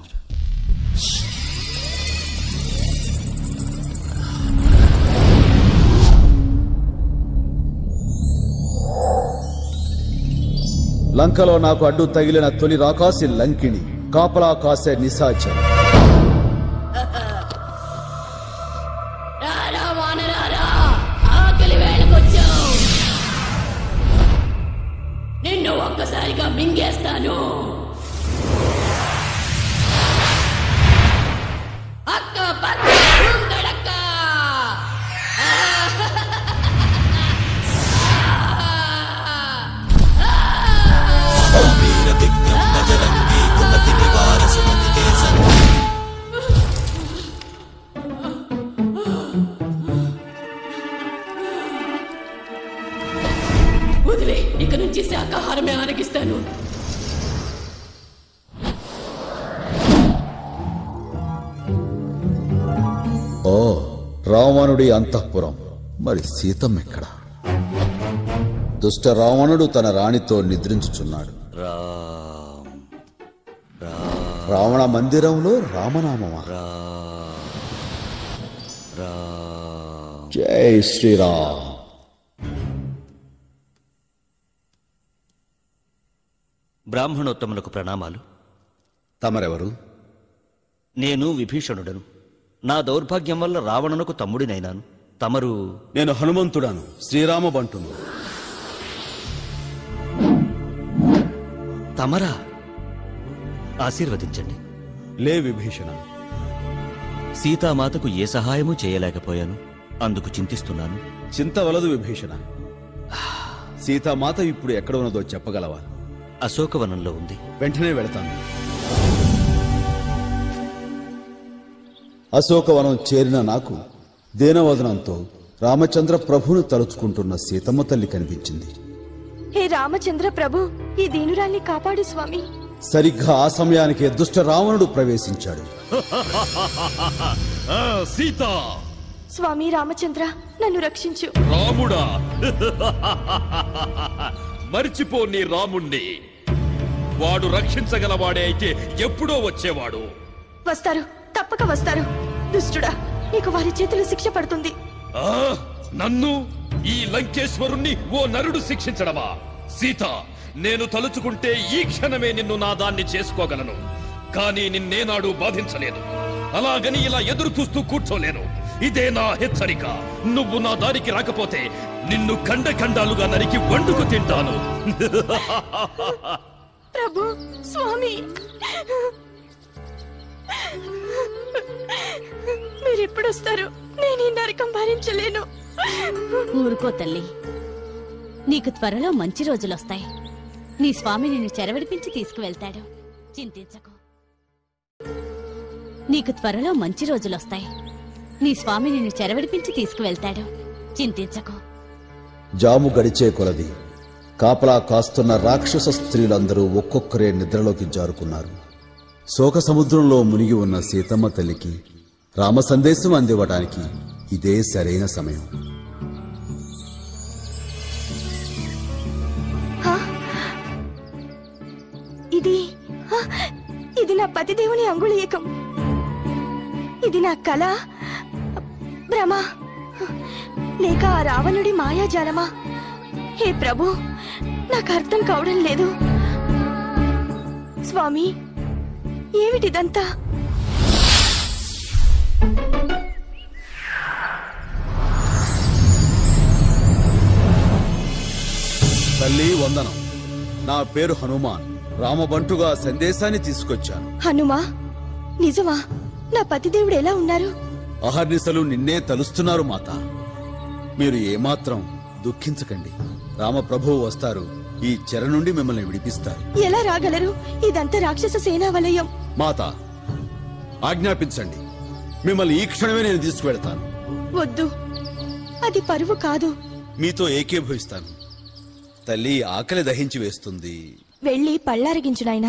Speaker 1: లంకలో నాకు అడ్డు తగిలిన తొలి రాకాసి లంకిణి, కాపలా కాసే నిశాచరి.
Speaker 23: ఆకలి వేళకొచ్చావు. నిన్ను ఒక్కసారిగా మింగేస్తాను. అక్క పక్క ఉండడక్క.
Speaker 5: వీర విక్రమ బజరంగి కుమతి నివార సుమతి కేసరి.
Speaker 23: వదిలే, ఇక నుంచి శాకాహారమే ఆరగిస్తాను.
Speaker 1: ఓ, రావణుడి అంతఃపురం. మరి సీతమ్మెక్కడ? దుష్ట రావణుడు తన రాణితో నిద్రించుచున్నాడు. రావణ మందిరంలో రామనామమా? జై శ్రీరామ్.
Speaker 9: బ్రాహ్మణోత్తములకు ప్రణామాలు.
Speaker 1: తమరెవరు?
Speaker 9: నేను విభీషణుడను. నా దౌర్భాగ్యం వల్ల రావణునకు తమ్ముడినైనాను. తమరు?
Speaker 1: నేను హనుమంతుడను, శ్రీరామ బంటును.
Speaker 9: తమరా? ఆశీర్వదించండి.
Speaker 1: లే విభీషణ.
Speaker 9: సీతామాతకు ఏ సహాయము చేయలేకపోయాను. అందుకు చింతిస్తున్నాను.
Speaker 1: చింత వలదు విభీషణ. సీతామాత ఇప్పుడు ఎక్కడ ఉన్నదో చెప్పగలవా?
Speaker 9: అశోకవనంలో ఉంది.
Speaker 1: వెంటనే వెళతాను. అశోకవనం చేరిన నాకు దీనవదనంతో రామచంద్ర ప్రభువును తలుచుకుంటున్న సీతమ్మ తల్లి కనిపించింది.
Speaker 3: హే రామచంద్ర ప్రభు, ఈ దీనురాల్ని కాపాడు స్వామి.
Speaker 1: సరిగ్గా ఆ సమయానికి దుష్ట రావణుడు ప్రవేశించాడు.
Speaker 16: సీత!
Speaker 3: స్వామి రామచంద్ర, నన్ను రక్షించు.
Speaker 16: రాముడా! మర్చిపో నీ రాముణ్ణి. వాడు రక్షించగలవాడే అయితే ఎప్పుడో వచ్చేవాడు.
Speaker 3: వస్తారు, తప్పక వస్తారు. దుష్టుడా, నీకు వారి చేతులు శిక్ష పడుతుంది.
Speaker 16: నన్ను, ఈ లంకేశ్వరుణ్ణి ఓ నరుడు శిక్షించడమా? సీత, నేను తలుచుకుంటే ఈ క్షణమే నిన్ను నా దాన్ని చేసుకోగలను. కానీ నిన్నేనాడు బాధించలేదు. అలాగని ఇలా ఎదురు చూస్తూ కూర్చోలేను. ఇదే నా హెచ్చరిక. నువ్వు నా దారికి రాకపోతే నిన్ను ఖండఖండాలుగా నరికి వండుకు తింటాను.
Speaker 3: ప్రభు, స్వామి, మీరెప్పుడొస్తారు? నేను ఈ నరకం భరించలేను.
Speaker 6: ఊరుకో తల్లి, నీకు త్వరలో మంచి రోజులొస్తాయి. నీ స్వామి నిన్ను చెరవిడిపించి తీసుకువెళ్తాడు. చింతించకు. నీకు త్వరలో మంచి రోజులొస్తాయి. నీ స్వామి నిన్ను చెరవిడిపించి తీసుకువెళ్తాడు. చింతించకు.
Speaker 1: జాము గడిచే కొలది కాపలా కాస్తున్న రాక్షస స్త్రీలందరూ ఒక్కొక్కరే నిద్రలోకి జారుకున్నారు. శోక సముద్రంలో మునిగి ఉన్న సీతమ్మ తల్లికి రామ సందేశం అందివ్వడానికి ఇదే సరైన సమయం.
Speaker 3: ఇది నా పతిదేవుని అంగుళీయకం. ఇది నా కళ, భ్రమ, లేక ఆ రావణుడి మాయాజాలమా? హే ప్రభు, నాకు అర్థం కావడం లేదు. స్వామి, ఏమిటిదంతా?
Speaker 1: తల్లి వందనం. నా పేరు హనుమాన్. రామబంటుగా సందేశాన్ని తీసుకొచ్చాను.
Speaker 3: హనుమా, నిజమా? నా పతిదేవుడు ఎలా ఉన్నారు?
Speaker 1: అహర్నిశలు నిన్నే తలుస్తున్నారు మాత. మీరు ఏమాత్రం దుఃఖించకండి. రామప్రభువు వస్తారు. ఈ చెర నుండి మిమ్మల్ని విడిపిస్తారు.
Speaker 3: ఎలా రాగలరు? ఇదంతా రాక్షస సేనా వలయం.
Speaker 1: మాత, ఆజ్ఞాపించండి. మిమ్మల్ని ఈ క్షణమే నేను తీసుకువెళ్తాను.
Speaker 3: వద్దు, అది పరువు కాదు.
Speaker 1: మీతో ఏకీభవిస్తాను. తల్లి ఆకలి దహించి వేస్తుంది.
Speaker 3: వెళ్ళి పళ్ళారగించు నాయనా.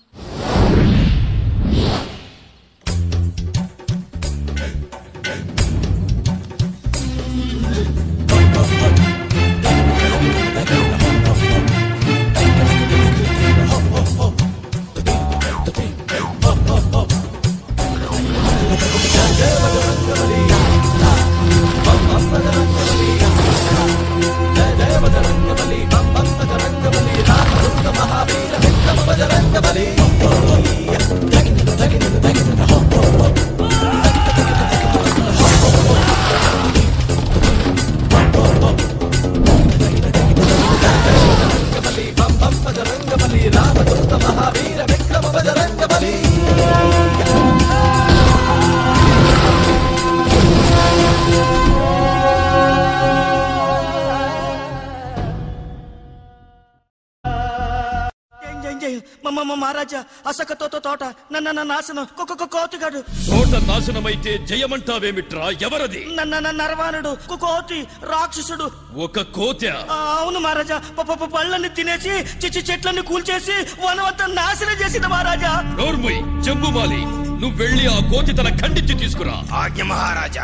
Speaker 17: మహారాజా, అసకతో తోట నన్న నాశనం, కోతిగాడు.
Speaker 16: తోట నాశనమైతే జయమంటావేమిట్రా? ఎవరది?
Speaker 17: నరవాణుడు, కోతి రాక్షసుడు.
Speaker 16: ఒక కోత?
Speaker 17: అవును మహారాజా. పళ్ళని తినేసి చెట్లన్నీ కూల్చేసి వనవంతా నాశనం చేసింది మహారాజా.
Speaker 16: నోర్ముయ్ జంబుమాలి, నువ్వు వెళ్ళి ఆ కోతి తల ఖండించి తీసుకురా.
Speaker 17: ఆజ్ఞ మహారాజా.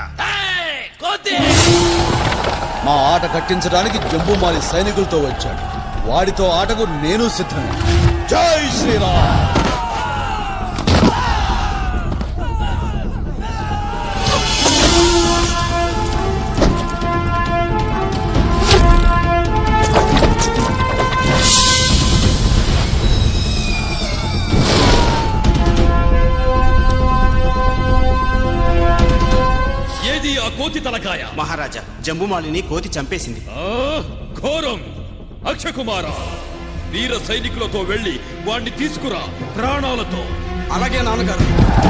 Speaker 1: మా ఆట కట్టించడానికి జంబుమాలి సైనికులతో వచ్చాడు. వాడితో ఆటకు నేను సిద్ధమే. జై శ్రీరామ్.
Speaker 16: ఏది ఆ కోతి తలకాయ?
Speaker 21: మహారాజా, జంబుమాలిని కోతి చంపేసింది.
Speaker 16: ఘోరం. అక్షకుమారా, వీర సైనికులతో వెళ్లి వాణ్ణి తీసుకురా ప్రాణాలతో.
Speaker 17: అలాగే నాన్నగారు.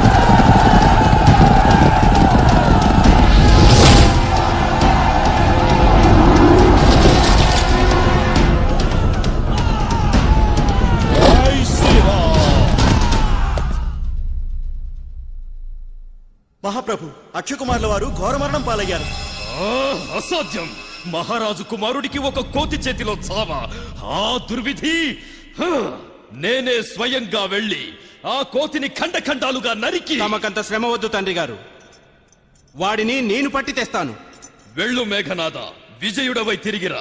Speaker 21: మహాప్రభు, అక్షకుమార్ల వారు ఘోరమరణం పాలయ్యారు.
Speaker 16: అసాధ్యం. మహారాజు కుమారుడికి ఒక కోతి చేతిలో చావా? ఆ దుర్విధి! నేనే స్వయంగా వెళ్లి ఆ కోతిని ఖండఖండాలుగా నరికి.
Speaker 21: తమకంత శ్రమ వద్దు తండ్రి గారు, వాడిని నేను పట్టి తెస్తాను.
Speaker 16: వెళ్ళు మేఘనాథ, విజయుడవై తిరిగిరా.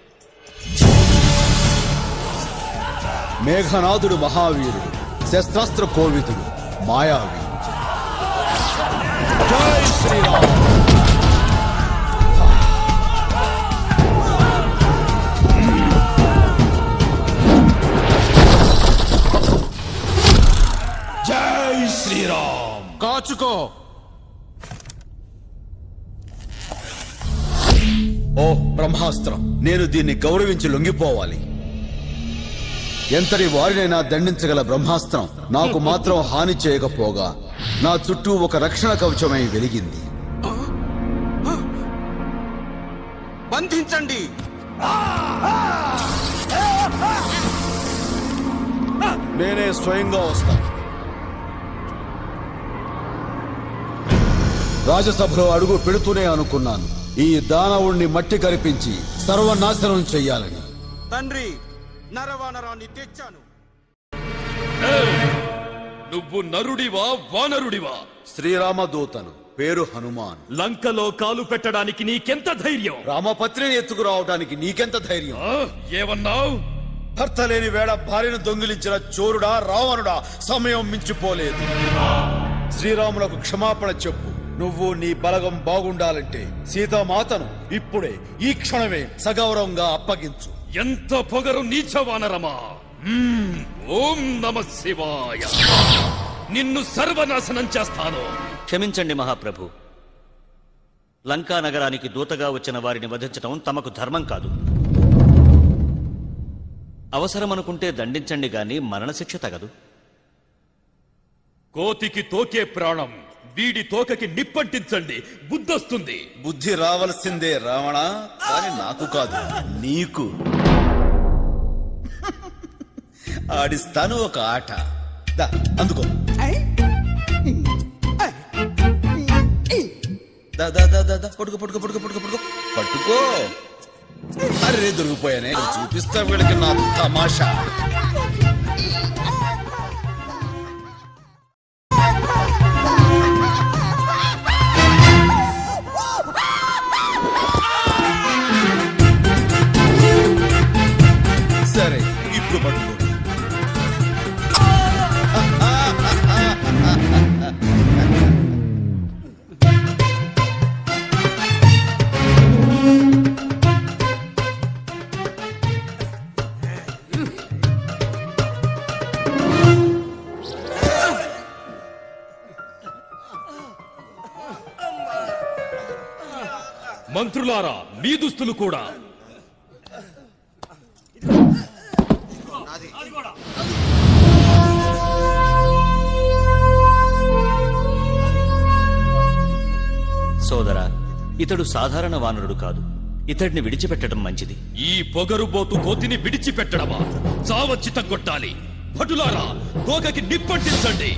Speaker 1: మేఘనాథుడు మహావీరుడు, శస్త్రాస్త్ర కోవిదుడు, మాయావి. జై శ్రీరామ్.
Speaker 16: జై శ్రీరామ్.
Speaker 21: కాచుకో.
Speaker 1: ఓ బ్రహ్మాస్త్రం, నేను దీన్ని గౌరవించి లొంగిపోవాలి. ఎంతటి వారినైనా దండించగల బ్రహ్మాస్త్రం నాకు మాత్రం హాని చేయకపోగా నా చుట్టూ ఒక రక్షణ కవచమై వెలిగింది.
Speaker 21: బంధించండి.
Speaker 1: నేనే స్వయంగా వస్తాను. రాజసభలో అడుగు పెడుతూనే అనుకున్నాను ఈ దానవుణ్ణి మట్టి కరిపించి సర్వనాశనం చెయ్యాలని.
Speaker 21: తండ్రి, నరవానరాన్ని తెచ్చాను.
Speaker 16: నువ్వు నరుడివా వానరుడివా?
Speaker 1: శ్రీరామదూతను, పేరు హనుమాన్.
Speaker 16: లంకలో కాలు పెట్టడానికి నీకెంత ధైర్యం?
Speaker 1: రామపత్రిని ఎత్తుకురావడానికి నీకెంత ధైర్యం?
Speaker 16: ఏమన్నావు?
Speaker 1: భర్త లేని వేళ భార్యను దొంగిలించిన చోరుడా రావణుడా, సమయం మించిపోలేదు. శ్రీరాములకు క్షమాపణ చెప్పు. నువ్వు నీ బలగం బాగుండాలంటే సీతామాతను ఇప్పుడే ఈ క్షణమే సగౌరవంగా అప్పగించు.
Speaker 16: ఎంత పొగరు నీచవానరమా! ఓం నమ శివాయ. నిన్ను సర్వనాశనం చేస్తాను.
Speaker 9: క్షమించండి మహాప్రభు, లంకా నగరానికి దూతగా వచ్చిన వారిని వధించటం తమకు ధర్మం కాదు. అవసరం అనుకుంటే దండించండి గాని మరణశిక్ష తగదు.
Speaker 16: కోతికి తోకే ప్రాణం, వీడి తోకకి నిప్పంటించండి, బుద్ధొస్తుంది.
Speaker 1: బుద్ధి రావలసిందే రావణ, కానీ నాకు కాదు నీకు. ఆడిస్తాను ఒక ఆట. అందుకో. పట్టుకో పట్టుకో పట్టుకో పట్టుకో పట్టుకో పట్టుకో. అరే దొరికిపోయానే, చూపిస్తా వీళ్ళకి నా తమాషా. సరే ఇప్పుడు పట్టుకో.
Speaker 16: మంత్రులారా, మీ దుస్తులు కూడా.
Speaker 9: సోదరా, ఇతడు సాధారణ వానరుడు కాదు. ఇతడిని విడిచిపెట్టడం మంచిది.
Speaker 16: ఈ పొగరుబోతు కోతిని విడిచిపెట్టడమా? చావచ్చి తగ్గొట్టాలి. భటులారా, తోకకి నిప్పంటించండి.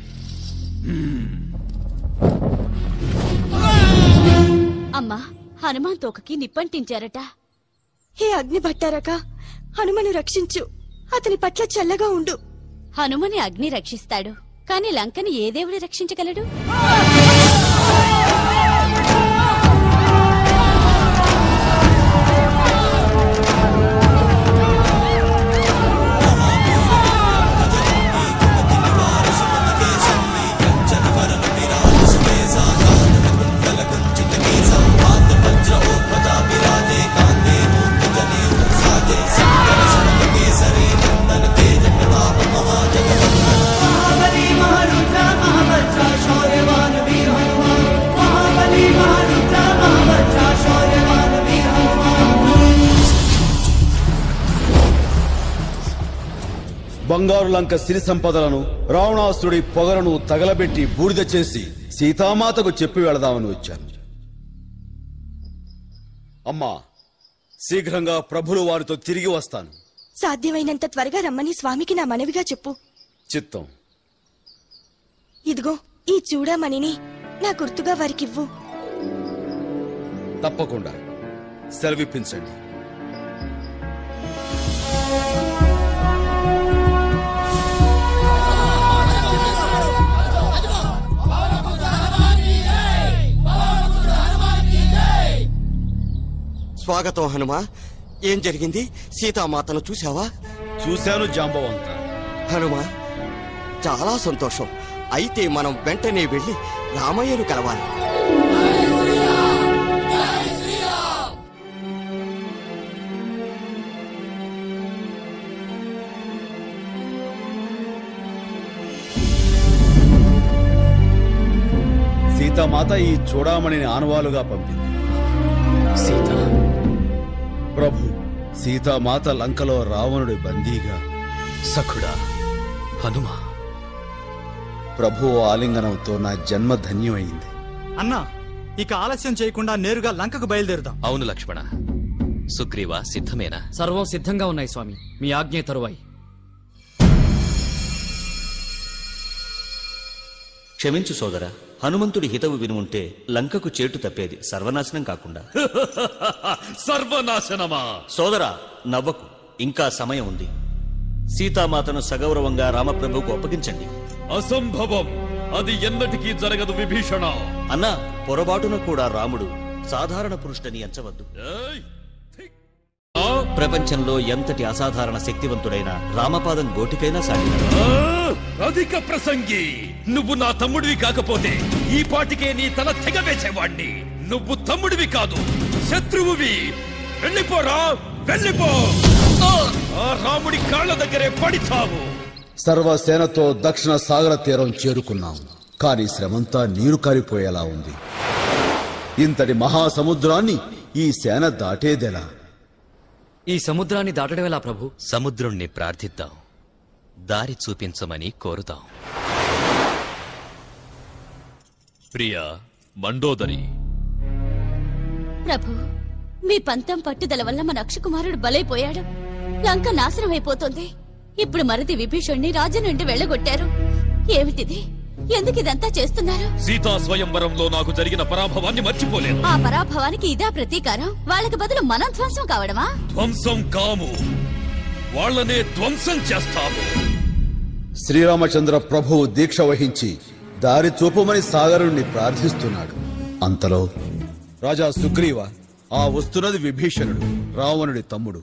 Speaker 6: అమ్మా, హనుమాన్ తోకకి నిప్పంటించారట.
Speaker 3: హే అగ్ని భట్టారక, హనుమను రక్షించు, అతని పట్ల చల్లగా ఉండు.
Speaker 6: హనుమని అగ్ని రక్షిస్తాడు, కాని లంకని ఏ దేవుడు రక్షించగలడు?
Speaker 1: బంగారు లంక సిరి సంపదలను, రావణాసురుడి పొగరను తగలబెట్టి బూడిద చేసి సీతామాతకు చెప్పి వెళదామని వచ్చాను. అమ్మా, శీఘ్రంగా ప్రభులు వారితో తిరిగి వస్తాను.
Speaker 3: సాధ్యమైనంత త్వరగా రమ్మని స్వామికి నా మనవిగా చెప్పు.
Speaker 1: చిత్తం.
Speaker 3: ఇదిగో ఈ చూడమణిని నా గుర్తుగా వారికివ్వు.
Speaker 1: తప్పకుండా. సెలవిప్పించండి.
Speaker 17: స్వాగతం హనుమా. ఏం జరిగింది? సీతామాతను చూశావా?
Speaker 1: చూశాను జాంబవంత.
Speaker 17: హనుమా, చాలా సంతోషం. అయితే మనం వెంటనే వెళ్లి రామయ్యను కలవాలి.
Speaker 1: సీతామాత ఈ చూడామణిని ఆనవాలుగా పంపింది.
Speaker 2: సీత
Speaker 1: ప్రభు, సీతామాత లంకలో రావణుడి బందీగా.
Speaker 2: సఖుడా హనుమా,
Speaker 1: ప్రభు ఆలింగనంతో నా జన్మ ధన్యమైంది.
Speaker 18: అన్నా, ఇక ఆలస్యం చేయకుండా నేరుగా లంకకు బయలుదేరుదాం.
Speaker 2: అవును లక్ష్మణ. సుగ్రీవా, సిద్ధమేనా?
Speaker 15: సర్వం సిద్ధంగా ఉన్నాయి స్వామి. మీ ఆజ్ఞే తరువాయి.
Speaker 9: క్షమించు సోదరా, హనుమంతుడి హితవు విని ఉంటే లంకకు చేటు తప్పేది, సర్వనాశనం కాకుండా.
Speaker 16: సర్వనాశనమా?
Speaker 9: సోదరా, నవ్వకు. ఇంకా సమయం ఉంది. సీతామాతను సగౌరవంగా రామప్రభువుకు అప్పగించండి.
Speaker 16: అసంభవం. అది ఎన్నటికీ జరగదు విభీషణ.
Speaker 9: అన్నా, పొరపాటున కూడా రాముడు సాధారణ పురుషుడని ఎంచవద్దు. ప్రపంచంలో ఎంతటి అసాధారణ శక్తివంతుడైన రామపాదం గోటికైనా సాగిన.
Speaker 16: అధిక ప్రసంగి. నువ్వు నా తమ్ముడివి కాకపోతే ఈ పాటికే నీ తల తెగవేసేవాణ్ణి. నువ్వు తమ్ముడివి కాదు, శత్రువువి. వెళ్ళిపోరా, వెళ్ళిపో. ఆ రాముడి కాళ్ళ దగ్గరే పడిచావు.
Speaker 1: సర్వసేనతో దక్షిణ సాగర తీరం చేరుకున్నాం. కానీ శ్రమంతా నీరు కారిపోయేలా ఉంది. ఇంతటి మహాసముద్రాన్ని ఈ సేన దాటేదెలా?
Speaker 15: ఈ సముద్రాన్ని దాటడం ఎలా ప్రభు?
Speaker 2: సముద్రుణ్ణి ప్రార్థిద్దాం, దారి చూపించమని కోరుతాం.
Speaker 16: ప్రియా, మండోదరి,
Speaker 6: ప్రభు, మీ పంతం పట్టుదల వల్ల మన అక్షకుమారుడు బలైపోయాడు. లంక నాశనం అయిపోతుంది. ఇప్పుడు మరిది విభీషణ్ణి రాజు నుండి వెళ్ళగొట్టారు. ఏమిటిది? ఎందుకు ఇదంతా చేస్తున్నారు?
Speaker 16: సీతా స్వయంవరంలో నాకు జరిగిన పరాభవాన్ని మర్చిపోలేను.
Speaker 6: ఆ పరాభవానికి ఇదా ప్రతీకారం? వాళ్ళకి బదులు మనం ధ్వంసం కావడమా?
Speaker 16: ధ్వంసం కాము, వాళ్ళనే ధ్వంసం చేస్తాము.
Speaker 1: శ్రీరామచంద్ర ప్రభువు దీక్ష వహించి దారి చూపమని సాగరుణ్ణి ప్రార్థిస్తున్నాడు. అంతలో రాజా సుగ్రీవ, ఆ వస్తున్నది విభీషణుడు, రావణుడి తమ్ముడు.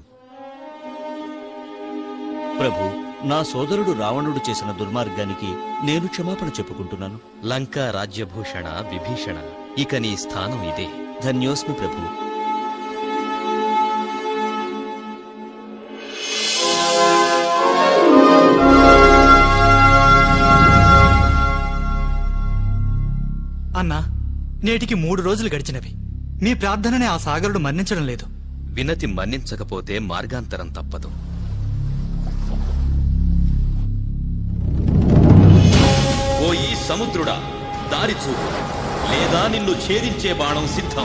Speaker 9: ప్రభు, నా సోదరుడు రావణుడు చేసిన దుర్మార్గానికి నేను క్షమాపణ చెప్పుకుంటున్నాను.
Speaker 2: లంకా రాజ్యభూషణ విభీషణ, ఇక నీ స్థానం ఇదే.
Speaker 9: ధన్యోస్మి ప్రభు.
Speaker 18: అన్నా, నేటికి 3 రోజులు గడిచినవి. మీ ప్రార్థనని ఆ సాగరుడు మన్నించడం లేదు.
Speaker 2: వినతి మన్నించకపోతే మార్గాంతరం తప్పదు.
Speaker 16: ఓ ఈ సముద్రుడా, దారి చూపు, లేదా నిన్ను ఛేదించే బాణం సిద్ధం.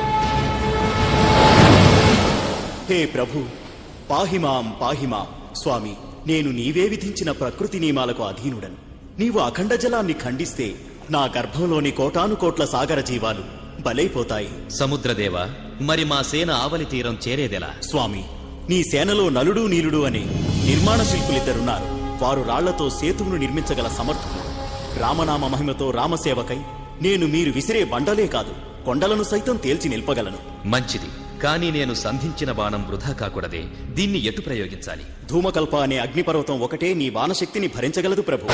Speaker 4: హే ప్రభు, పాహిమాం పాహిమాం. స్వామి, నేను నీవే విధించిన ప్రకృతి నియమాలకు అధీనుడను. నీవు అఖండ జలాన్ని ఖండిస్తే నా గర్భంలోని కోటానుకోట్ల సాగర జీవాలు బలైపోతాయి.
Speaker 2: సముద్రదేవ, మరి మా సేన ఆవలి తీరం చేరేదెలా?
Speaker 4: స్వామి, నీ సేనలో నలుడు నీలుడు అనే నిర్మాణ శిల్పులిద్దరున్నారు. వారు రాళ్లతో సేతువును నిర్మించగల సమర్థులు. రామనామ మహిమతో రామసేవకై నేను మీరు విసిరే బండలే కాదు, కొండలను సైతం తేల్చి నిల్పగలను.
Speaker 2: మంచిది, కానీ నేను సంధించిన బాణం వృధా కాకూడదే. దీన్ని ఎటు ప్రయోగించాలి?
Speaker 4: ధూమకల్ప అనే అగ్నిపర్వతం ఒకటే నీ బాణశక్తిని భరించగలదు ప్రభు.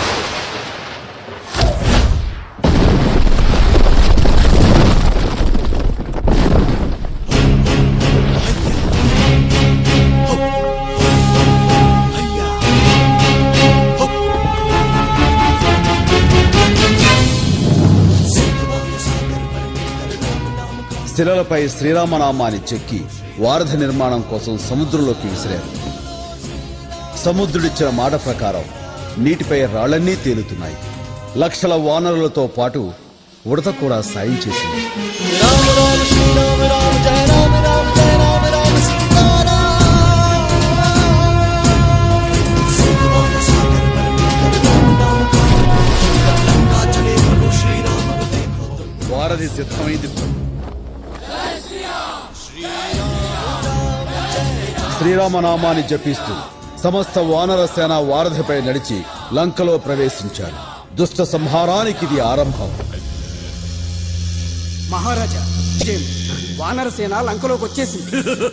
Speaker 1: శిలలపై శ్రీరామనామాన్ని చెక్కి వారధి నిర్మాణం కోసం సముద్రంలోకి విసిరారు. సముద్రుడిచ్చిన మాట ప్రకారం నీటిపై రాళ్లన్నీ తేలుతున్నాయి. లక్షల వానరులతో పాటు ఉడత కూడా సాయం చేసింది. వారధి సిద్ధమైంది. శ్రీరామనామాన్ని జపిస్తూ సమస్త వానర సేన వారధిపై నడిచి లంకలో ప్రవేశించారు. దుష్ట సంహారానికి ఇది ఆరంభం.
Speaker 8: మహారాజా, వానర సేన లంకలోకి వచ్చేసింది.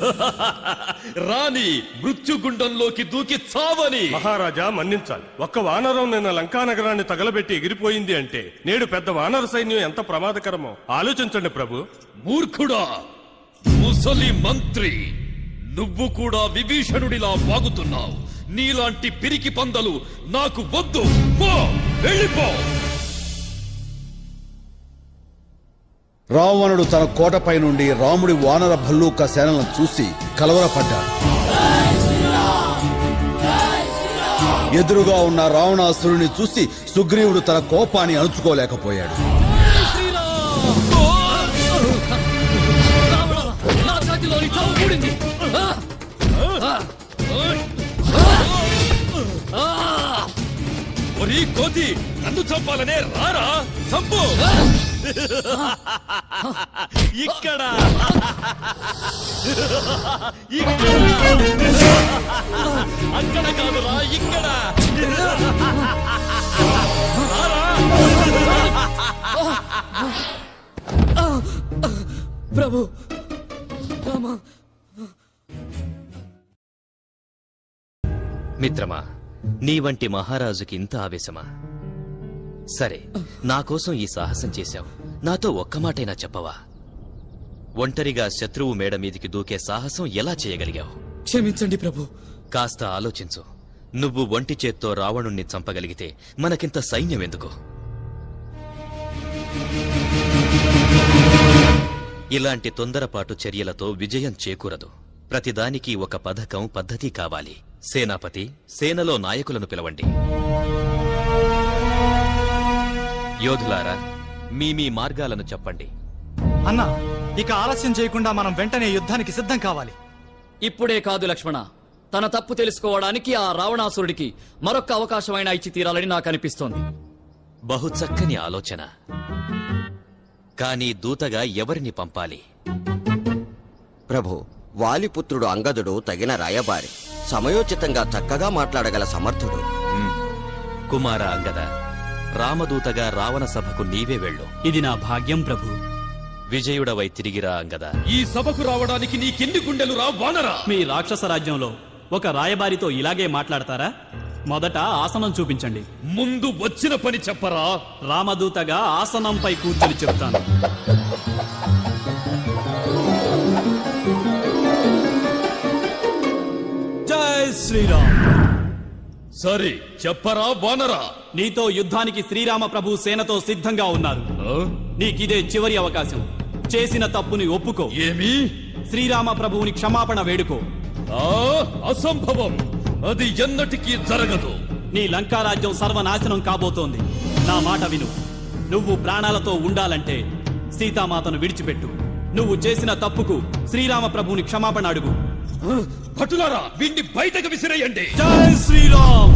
Speaker 16: రాణి మృత్యుగుండంలోకి దూకి చావని.
Speaker 13: మహారాజా, మన్నించాలి. ఒక్క వానరం నిన్న లంకా నగరాన్ని తగలబెట్టి ఎగిరిపోయింది అంటే నేడు పెద్ద వానర సైన్యం ఎంత ప్రమాదకరమో ఆలోచించండి ప్రభు.
Speaker 16: మూర్ఖుడా, ముసలి మంత్రి, నువ్వు కూడా విభీషణుడిలా వాగుతున్నావు. నీలాంటి పిరికి పందలు నాకు వద్దు. పో, వెళ్ళిపో.
Speaker 1: రావణుడు తన కోటపై నుండి రాముడి వానర భల్లూక సేనలను చూసి కలవరపడ్డాడు. ఎదురుగా ఉన్న రావణాసురుని చూసి సుగ్రీవుడు తన కోపాన్ని అణుచుకోలేకపోయాడు.
Speaker 16: ఒరీ కోతి, నన్ను చంపాలనే రారా, చంపు. ఇక్కడ అక్కడ కాదురా, ఇక్కడ.
Speaker 15: ప్రభు,
Speaker 2: మిత్రమా, నీ వంటి మహారాజుకి ఇంత ఆవేశమా? సరే, నా కోసం ఈ సాహసం చేశావు. నాతో ఒక్క మాటైనా చెప్పవా? ఒంటరిగా శత్రువు మేడ మీదికి దూకే సాహసం ఎలా చేయగలిగావు?
Speaker 15: క్షమించండి ప్రభు.
Speaker 2: కాస్త ఆలోచించు. నువ్వు ఒంటి చేత్తో రావణుణ్ణి చంపగలిగితే మనకింత సైన్యం ఎందుకు? ఇలాంటి తొందరపాటు చర్యలతో విజయం చేకూరదు. ప్రతిదానికి ఒక పథకం పద్ధతి కావాలి. సేనాపతి, సేనలో నాయకులను పిలవండి. యోధులారా, మీ మార్గాలను చెప్పండి.
Speaker 18: అన్నా, ఇక ఆలస్యం చేయకుండా మనం వెంటనే యుద్ధానికి సిద్ధం కావాలి.
Speaker 15: ఇప్పుడే కాదు లక్ష్మణ, తన తప్పు తెలుసుకోవడానికి ఆ రావణాసురుడికి మరొక్క అవకాశమైనా ఇచ్చి తీరాలని నాకు అనిపిస్తోంది.
Speaker 2: బహు చక్కని ఆలోచన. కానీ దూతగా ఎవరిని పంపాలి?
Speaker 17: ప్రభు, వాలిపుత్రుడు అంగదుడు తగిన రాయబారి, సమయోచితంగా చక్కగా మాట్లాడగల సమర్థుడు.
Speaker 2: కుమార అంగద, రామదూతగా రావణ సభకు నీవే వెళ్ళు.
Speaker 21: ఇది నా భాగ్యం ప్రభు.
Speaker 2: విజయుడవై తిరిగిరా అంగద.
Speaker 16: ఈ సభకు రావడానికి నీకెన్ని గుండెలు రా వానరా?
Speaker 21: మీ రాక్షస రాజ్యంలో ఒక రాయబారితో ఇలాగే మాట్లాడతారా? మొదట ఆసనం చూపించండి.
Speaker 16: ముందు వచ్చిన పని చెప్పరా.
Speaker 21: రామదూతగా ఆసనంపై కూర్చొని చెప్తాను. జై శ్రీరామ్.
Speaker 16: సరే చెప్పరా వానరా.
Speaker 21: నీతో యుద్ధానికి శ్రీరామ ప్రభు సేనతో సిద్ధంగా ఉన్నారు. నీకిదే చివరి అవకాశం. చేసిన తప్పుని ఒప్పుకో.
Speaker 16: ఏమి?
Speaker 21: శ్రీరామ ప్రభువుని క్షమాపణ వేడుకో.
Speaker 16: అసంభవం. అది ఎన్నటికీ జరగదు.
Speaker 21: నీ లంకారాజ్యం సర్వనాశనం కాబోతోంది. నా మాట విను. నువ్వు ప్రాణాలతో ఉండాలంటే సీతామాతను విడిచిపెట్టు. నువ్వు చేసిన తప్పుకు శ్రీరామ ప్రభువుని క్షమాపణ అడుగు.
Speaker 16: భటులారా, వీణ్ణి బయటకు విసిరేయండి.
Speaker 21: జై శ్రీరామ్.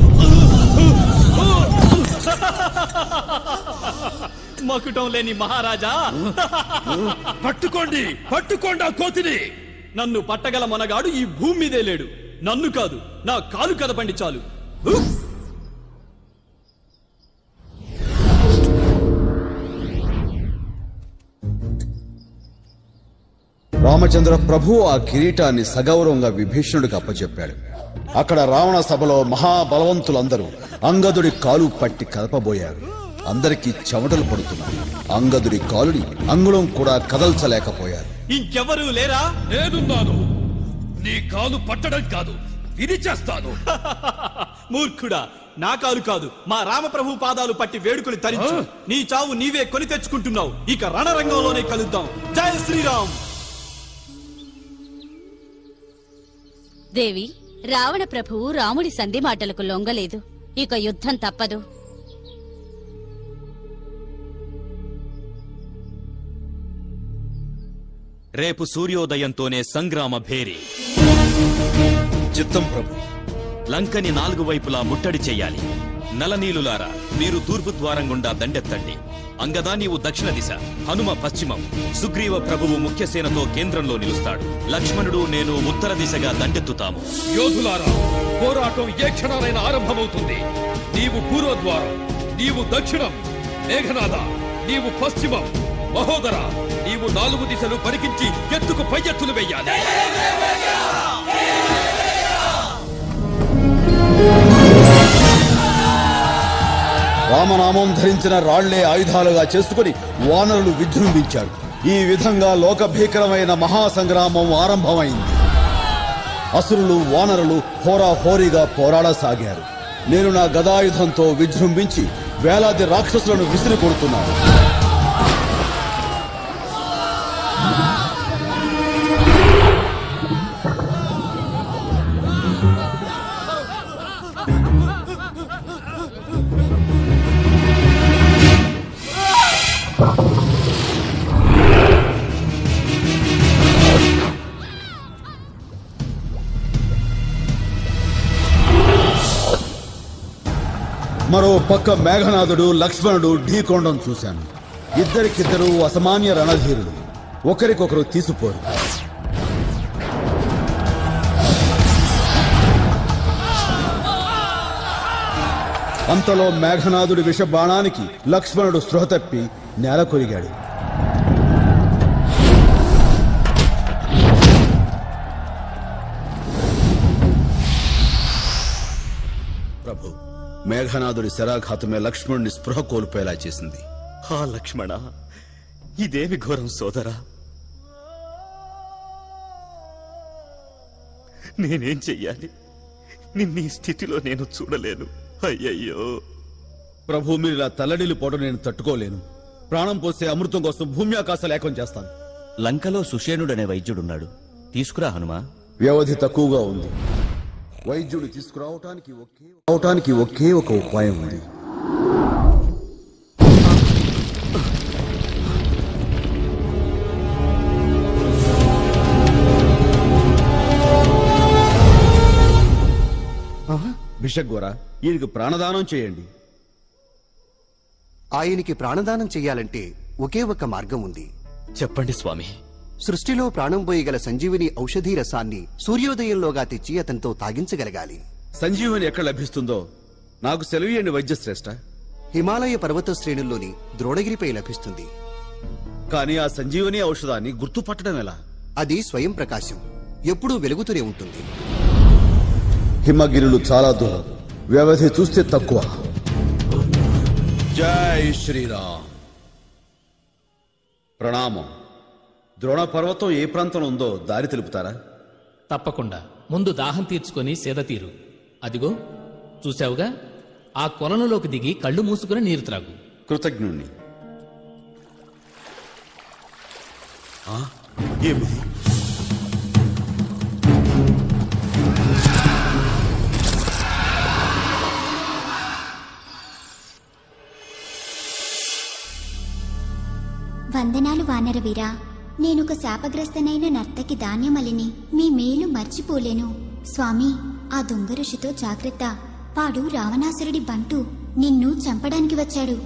Speaker 21: మకుటం లేని మహారాజా,
Speaker 16: పట్టుకోండి ఆ కోతిని.
Speaker 21: నన్ను పట్టగల మొనగాడు ఈ భూమి మీదే లేడు. నన్ను కాదు, నా కాలు కదపండి చాలు.
Speaker 1: రామచంద్ర ప్రభు ఆ కిరీటాన్ని సగౌరవంగా విభీషణుడికి అప్పచెప్పాడు. అక్కడ రావణ సభలో మహాబలవంతులందరూ అంగదుడి కాలు పట్టి కదపబోయారు. అందరికీ చెమటలు పడుతున్నాయి. అంగదుడి కాలుని అంగుళం కూడా కదల్చలేకపోయారు.
Speaker 21: ఇంకెవరూ లేరా?
Speaker 16: నేనున్నాను. నీ కాలు పట్టడం కాదు, విరిచేస్తాను.
Speaker 21: మూర్ఖుడా, నా కాలు కాదు, మా రామప్రభు పాదాలు పట్టి వేడుకలు తరించు. నీ చావు నీవే కొని తెచ్చుకుంటున్నావు. ఇక రణరంగంలోనే కలుద్దాం. జై శ్రీరామ్.
Speaker 6: దేవి, రావణ ప్రభువు రాముడి సంధి మాటలకు లొంగలేదు. ఇక యుద్ధం తప్పదు.
Speaker 2: రేపు సూర్యోదయంతోనే సంగ్రామ భేరి.
Speaker 1: చిత్తం ప్రభు.
Speaker 2: లంకని 4 వైపులా ముట్టడి చెయ్యాలి. నలనీలులారా, మీరు తూర్పు ద్వారం గుండా దండెత్తండి. అంగదా, నీవు దక్షిణ దిశ, హనుమ పశ్చిమం, సుగ్రీవ ప్రభువు ముఖ్యసేనతో కేంద్రంలో నిలుస్తాడు. లక్ష్మణుడు, నేను ఉత్తర దిశగా దండెత్తుతాము.
Speaker 16: యోధులారా, పోరాటం ఏ క్షణాలైనా ఆరంభమవుతుంది. నీవు పూర్వద్వారం, నీవు దక్షిణం. మేఘనాథ, నీవు పశ్చిమం. మహోదర, నీవు 4 దిశలు పరికించి ఎత్తుకు పై ఎత్తులు వెయ్యాలి.
Speaker 1: రామనామం ధరించిన రాళ్లే ఆయుధాలుగా చేసుకుని వానరులు విజృంభించారు. ఈ విధంగా లోక భీకరమైన మహాసంగ్రామం ఆరంభమైంది. అసురులు వానరులు హోరాహోరీగా పోరాడసాగారు. నేను నా గదాయుధంతో విజృంభించి వేలాది రాక్షసులను విసిరి కొడుతున్నాను. మరో పక్క మేఘనాథుడు లక్ష్మణుడు ఢీకొండం చూశాను. ఇద్దరికిద్దరు అసామాన్య రణధీరులు, ఒకరికొకరు తీసిపోరు. అంతలో మేఘనాథుడి విషబాణానికి లక్ష్మణుడు స్పృహ తప్పి నేల కొరిగాడు. ప్రభు, మేఘనాథుడి శరాఘాతమే లక్ష్మణుని స్పృహ కోల్పోయేలా చేసింది.
Speaker 2: హా లక్ష్మణ, ఇదేమి ఘోరం సోదరా. నేనేం చెయ్యాలి? నిన్నీ స్థితిలో నేను చూడలేను. అయ్యయ్యో
Speaker 1: ప్రభు, మీరు ఇలా తల్లడిల్లిపోవడం నేను తట్టుకోలేను. ప్రాణం పోసే అమృతం కోసం భూమి ఆకాశ లేఖం చేస్తాను.
Speaker 9: లంకలో సుషేణుడనే వైద్యుడున్నాడు. తీసుకురా హనుమా.
Speaker 1: వ్యవధి తక్కువగా ఉంది. వైద్యుడు తీసుకురావటానికి ఒకే ఒక ఉపాయం ఉంది. బిషగ్గోరా, ఈయనకి ప్రాణదానం చేయండి.
Speaker 10: ఆయనకి ప్రాణదానం చెయ్యాలంటే ఒకే ఒక మార్గం ఉంది.
Speaker 2: చెప్పండి స్వామి.
Speaker 10: సృష్టిలో ప్రాణం పోయగల సంజీవిని ఔషధీ రసాన్ని సూర్యోదయంలోగా తెచ్చి అతనితో తాగించగలగాలి.
Speaker 1: సంజీవని ఎక్కడ లభిస్తుందో నాకు సెలవియండి వైద్యశ్రేష్ఠ.
Speaker 10: హిమాలయ పర్వత శ్రేణుల్లోని ద్రోణగిరిపై లభిస్తుంది.
Speaker 1: కానీ ఆ సంజీవని ఔషధాన్ని గుర్తుపట్టడం ఎలా?
Speaker 10: అది స్వయం ప్రకాశం, ఎప్పుడూ వెలుగుతూనే ఉంటుంది.
Speaker 1: హిమగిరులు చాలా దూరం, వ్యవధి చూస్తే తక్కువ. జై శ్రీరామ్. ప్రణామం. ద్రోణ పర్వతం ఏ ప్రాంతంలో ఉందో దారి తెలుపుతారా?
Speaker 7: తప్పకుండా. ముందు దాహం తీర్చుకొని సేద తీరు. అదిగో చూశావుగా, ఆ కొలనులోకి దిగి కళ్ళు మూసుకుని నీరు త్రాగు.
Speaker 1: కృతజ్ఞుణ్ణి. ఏమిది?
Speaker 11: వందనాలు వానరవీరా. నేనొక శాపగ్రస్తనైన నర్తకి ధాన్యమలిని మీ మేలు మర్చిపోలేను. స్వామి, ఆ దొంగ ఋషితో జాగ్రత్త. వాడు రావణాసురుడి బంటు, నిన్ను చంపడానికి వచ్చాడు.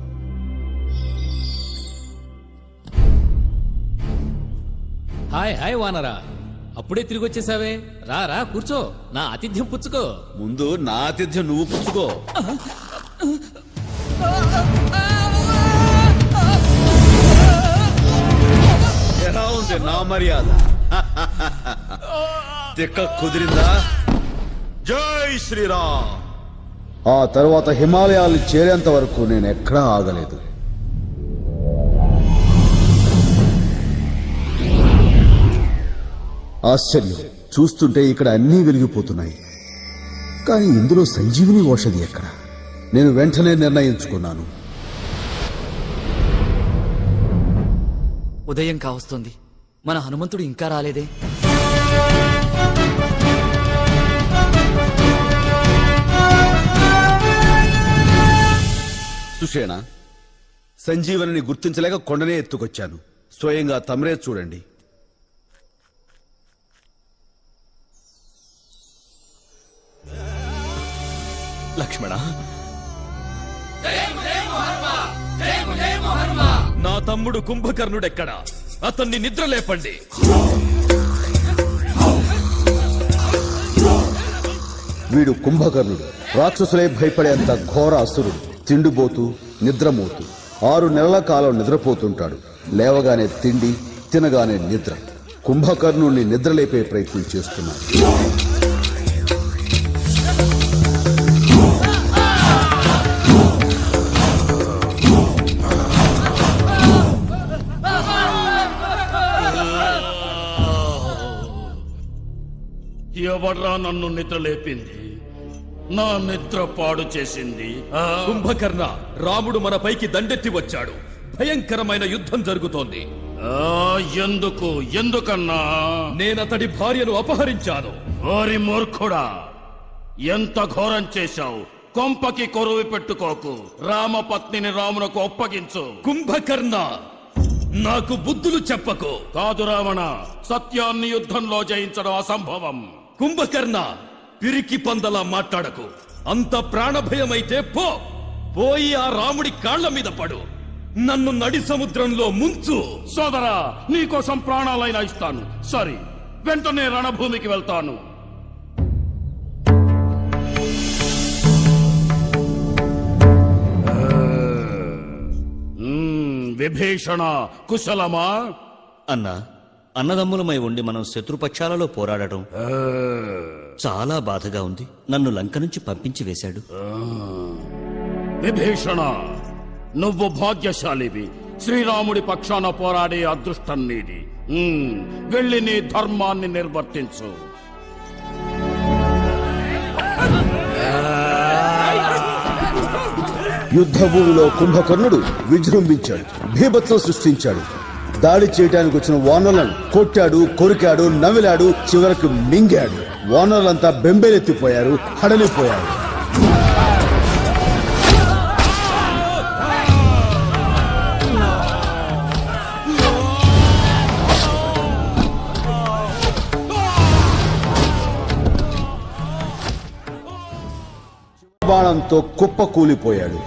Speaker 7: హాయ్ హాయ్ వానరా, అప్పుడే తిరిగి వచ్చేసావే. రా రా కూర్చో, నా ఆతిథ్యం పుచ్చుకో.
Speaker 1: ముందు నా ఆతిథ్యం నువ్వు పుచ్చుకో. ఎలా ఉంది నా మర్యాద? తిక్క కుదిరిందా? జై శ్రీరామ్. ఆ తర్వాత హిమాలయాలు చేరేంత వరకు నేను ఎక్కడా ఆగలేదు. ఆశ్చర్యం, చూస్తుంటే ఇక్కడ అన్నీ వెలిగిపోతున్నాయి. కానీ ఇందులో సంజీవిని ఔషధి ఎక్కడ? నేను వెంటనే నిర్ణయించుకున్నాను.
Speaker 14: ఉదయం కావస్తుంది, మన హనుమంతుడు ఇంకా రాలేదే.
Speaker 1: సుషేణ, సంజీవనిని గుర్తించలేక కొండనే ఎత్తుకొచ్చాను. స్వయంగా తమరే చూడండి.
Speaker 16: లక్ష్మణ, నా తమ్ముడు కుంభకర్ణుడెక్కడా? అతన్ని నిద్రలేపండి.
Speaker 1: వీడు కుంభకర్ణుడు. రాక్షసులే భయపడేంత ఘోర అసురుడు. తిండిపోతూ నిద్రమోతూ 6 నెలల కాలం నిద్రపోతుంటాడు. లేవగానే తిండి, తినగానే నిద్ర. కుంభకర్ణుణ్ణి నిద్రలేపే ప్రయత్నం చేస్తున్నాడు.
Speaker 24: ఎవడ్రా నన్ను నిద్ర లేపింది? నా నిద్ర పాడు చేసింది.
Speaker 16: కుంభకర్ణ, రాముడు మన పైకి దండెత్తి వచ్చాడు. భయంకరమైన యుద్ధం జరుగుతోంది.
Speaker 24: ఎందుకన్నా?
Speaker 16: నేనతడి భార్యను అపహరించాను.
Speaker 24: ఓరి మూర్ఖుడా, ఎంత ఘోరం చేశావు! కొంపకి కొరువు పెట్టుకోకు. రామపత్నిని రామునకు ఒప్పగించు.
Speaker 16: కుంభకర్ణ, నాకు బుద్ధులు చెప్పకు.
Speaker 24: కాదు రావణ, సత్యాన్ని యుద్ధంలో జయించడం అసంభవం.
Speaker 16: కుంభకర్ణ, పిరికి పందలా మాట్లాడకు. అంత ప్రాణభయమైతే పోయి ఆ రాముడి కాళ్ల మీద పడు. నన్ను నడి సముద్రంలో ముంచు.
Speaker 24: సోదరా, నీకోసం ప్రాణాలైనా ఇస్తాను. సరే, వెంటనే రణభూమికి వెళ్తాను. విభీషణ, కుశలమా?
Speaker 9: అన్నా, అన్నదమ్ములమై ఉండి మనం శత్రుపక్షాలలో పోరాడటం చాలా బాధగా ఉంది. నన్ను లంక నుంచి పంపించి వేశాడు.
Speaker 24: విభీషణ, నువ్వు భాగ్యశాలివి. శ్రీరాముడి పక్షాన పోరాడే అదృష్టం నీది. వెళ్ళి నీ ధర్మాన్ని నిర్వర్తించు.
Speaker 1: యుద్ధభూమిలో కుంభకర్ణుడు విజృంభించాడు, భీభత్సం సృష్టించాడు. దాడి చేయడానికి వచ్చిన వానరులను కొట్టాడు, కొరికాడు, నవిలాడు, చివరకు మింగాడు. వానరులంతా బెంబేలెత్తిపోయారు, హడలిపోయారు. బాణంతో కుప్ప కూలిపోయాడు.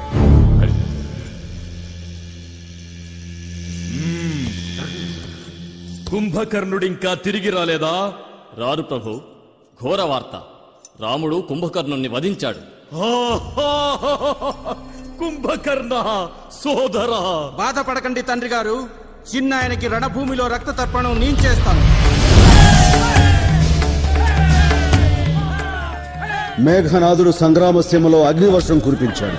Speaker 16: కుంభకర్ణుడింకా తిరిగి రాలేదా?
Speaker 21: రారు ప్రభు. ఘోర వార్త, రాముడు కుంభకర్ణుణ్ణి వధించాడు.
Speaker 16: కుంభకర్ణ సోదరా,
Speaker 8: బాధపడకండి తండ్రి గారు, చిన్న ఆయనకి రణభూమిలో రక్త తర్పణం నేను చేస్తాను.
Speaker 1: మేఘనాథుడు సంగ్రామసీమలో అగ్నివర్షం కురిపించాడు.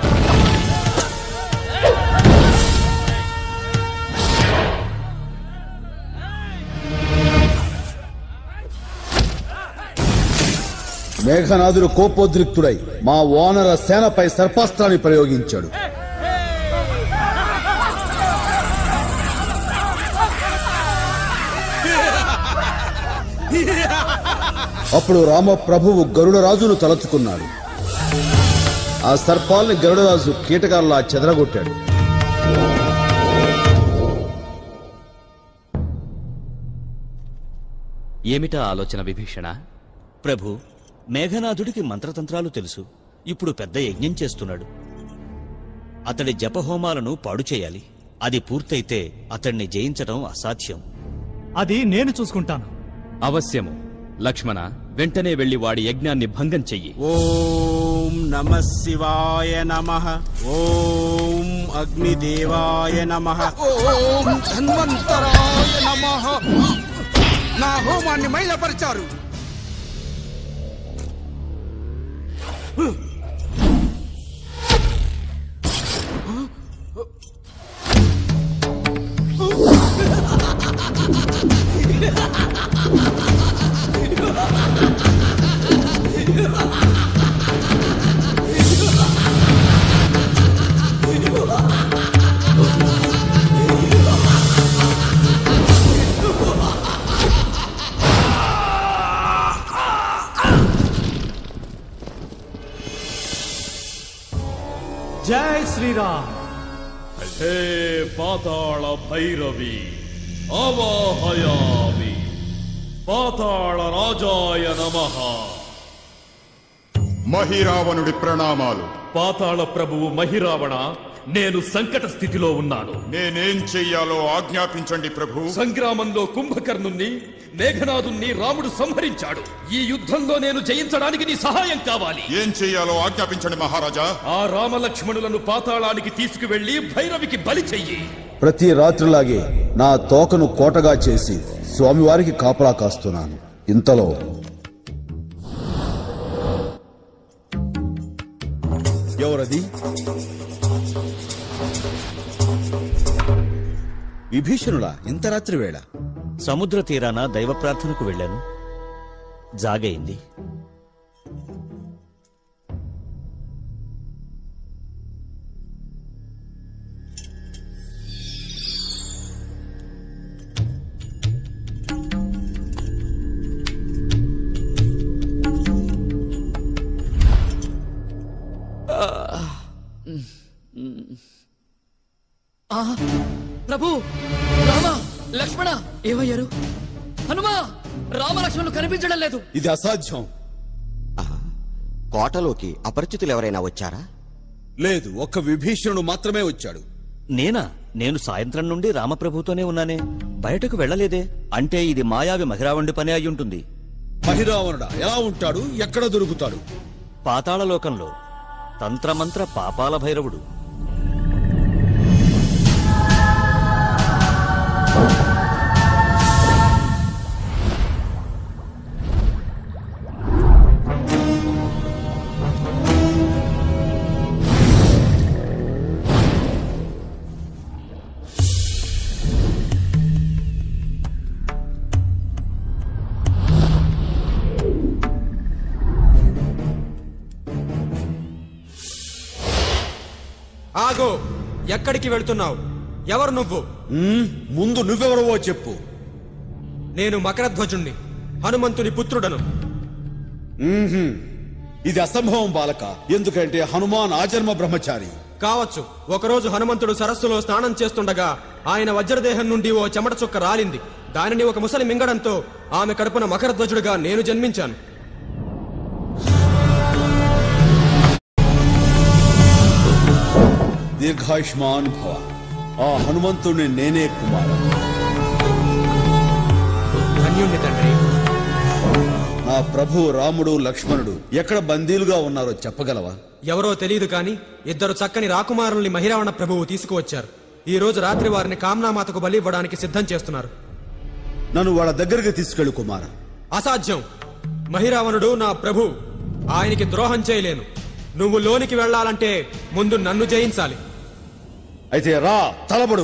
Speaker 1: మేఘనాథుడు కోపోద్రిక్తుడై మా వానర సేనపై సర్పాస్త్రాన్ని ప్రయోగించాడు. అప్పుడు రామప్రభువు గరుడరాజును తలచుకున్నాడు. ఆ సర్పాల్ని గరుడరాజు కీటకాల్లా చెదరగొట్టాడు.
Speaker 2: ఏమిటా ఆలోచన విభీషణ?
Speaker 9: ప్రభు, మేఘనాథుడికి మంత్రతంత్రాలు తెలుసు. ఇప్పుడు పెద్ద యజ్ఞం చేస్తున్నాడు. అతడి జపహోమాలను పాడు చేయాలి. అది పూర్తయితే అతడిని జయించడం అసాధ్యం.
Speaker 18: అది నేను చూసుకుంటాను.
Speaker 2: అవశ్యము. లక్ష్మణ, వెంటనే వెళ్లి వాడి యజ్ఞాన్ని భంగం చెయ్యి.
Speaker 8: ఓం నమః శివాయ నమః. ఓం అగ్నిదేవాయ నమః. ఓం ధన్వంతరాయ నమః. నా హోమాన్ని మైలపరిచారు.
Speaker 18: జై శ్రీరామ్.
Speaker 16: హే పాతాళ భైరవి, ఆవాహయామి. పాతాళ రాజాయ నమః.
Speaker 12: మహిరావణుడి ప్రణామాలు.
Speaker 16: పాతాళ ప్రభువు మహిరావణ, నేను సంకట స్థితిలో ఉన్నాను.
Speaker 12: నేనేం చెయ్యాలో ఆజ్ఞాపించండి ప్రభు.
Speaker 16: సంగ్రామంలో కుంభకర్ణుణ్ణి, మేఘనాథుణ్ణి రాముడు సంహరించాడు. ఈ యుద్ధంలో నేను జయించడానికి నీ సహాయం కావాలి.
Speaker 12: ఏం చెయ్యాలో ఆజ్ఞాపించండి మహారాజా.
Speaker 16: ఆ రామలక్ష్మణులను పాతాళానికి తీసుకువెళ్లి భైరవికి బలి చెయ్యి.
Speaker 1: ప్రతి రాత్రిలాగే నా తోకను కోటగా చేసి స్వామివారికి కాపలా కాస్తున్నాను. ఇంతలో ఎవరది? విభీషణుడా, ఇంత రాత్రి వేళ?
Speaker 9: సముద్ర తీరాన దైవ ప్రార్థనకు వెళ్ళాను. జాగైంది.
Speaker 14: ప్రభు, రామ, లక్ష్మణ ఏమయ్యారు? హనుమా, రామలక్ష్మణులు కనిపించడం లేదు.
Speaker 1: ఇది అసాధ్యం.
Speaker 17: కోటలోకి అపరిచితులు ఎవరైనా వచ్చారా?
Speaker 1: లేదు, ఒక్క విభీషణుడు మాత్రమే వచ్చాడు.
Speaker 9: నేనా? నేను సాయంత్రం నుండి రామప్రభుతోనే ఉన్నానే, బయటకు వెళ్ళలేదే. అంటే ఇది మాయావి మహిరావణుడి పని అయి ఉంటుంది.
Speaker 1: మహిరావణుడా ఎలా ఉంటాడు? ఎక్కడ దొరుకుతాడు?
Speaker 9: పాతాళలోకంలో తంత్రమంత్ర పాపాల భైరవుడు.
Speaker 8: ఆగో, ఎక్కడికి వెళ్తున్నావు? ఎవరు నువ్వు?
Speaker 1: ముందు నువ్వెవరవో చెప్పు.
Speaker 8: నేను మకరధ్వజుణ్ణి, హనుమంతుని పుత్రుడను.
Speaker 1: ఇది అసంభవం బాలక. ఎందుకంటే హనుమాన్ ఆజన్మ బ్రహ్మచారి.
Speaker 8: కావచ్చు. ఒకరోజు హనుమంతుడు సరస్సులో స్నానం చేస్తుండగా ఆయన వజ్రదేహం నుండి ఓ చెమట చుక్క రాలింది. దానిని ఒక ముసలి మింగడంతో ఆమె కడుపున మకరధ్వజుడిగా నేను జన్మించాను.
Speaker 1: దీర్ఘాయుష్మాన్ భవ. ఆ హనుమంతుడిని నేనే కుమార.
Speaker 8: ధన్యుణ్ణి తండ్రి.
Speaker 1: నా ప్రభు రాముడు లక్ష్మణుడు ఎక్కడ బందీలుగా ఉన్నారో చెప్పగలవా?
Speaker 8: ఎవరో తెలియదు కాని ఇద్దరు చక్కని రాకుమారుల్ని మహిరావణ ప్రభువు తీసుకువచ్చారు. ఈ రోజు రాత్రి వారిని కామ్నామాతకు బలి ఇవ్వడానికి సిద్ధం చేస్తున్నారు.
Speaker 1: నన్ను వాళ్ళ దగ్గరికి తీసుకెళ్ళు కుమార.
Speaker 8: అసాధ్యం. మహిరావణుడు నా ప్రభు, ఆయనకి ద్రోహం చేయలేను. నువ్వు లోనికి వెళ్లాలంటే ముందు నన్ను జయించాలి.
Speaker 1: అయితే రా, తలబడు.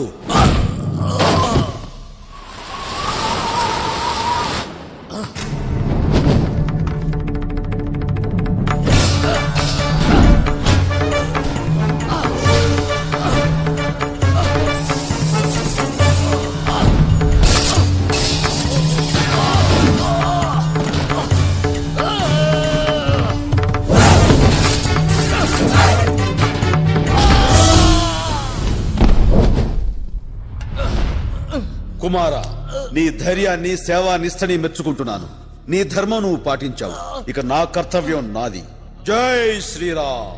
Speaker 1: కుమార, నీ ధైర్యాన్ని సేవా నిష్టని మెచ్చుకుంటున్నాను. నీ ధర్మం నువ్వు పాటించావు. ఇక నా కర్తవ్యం నాది. జై శ్రీరామ్.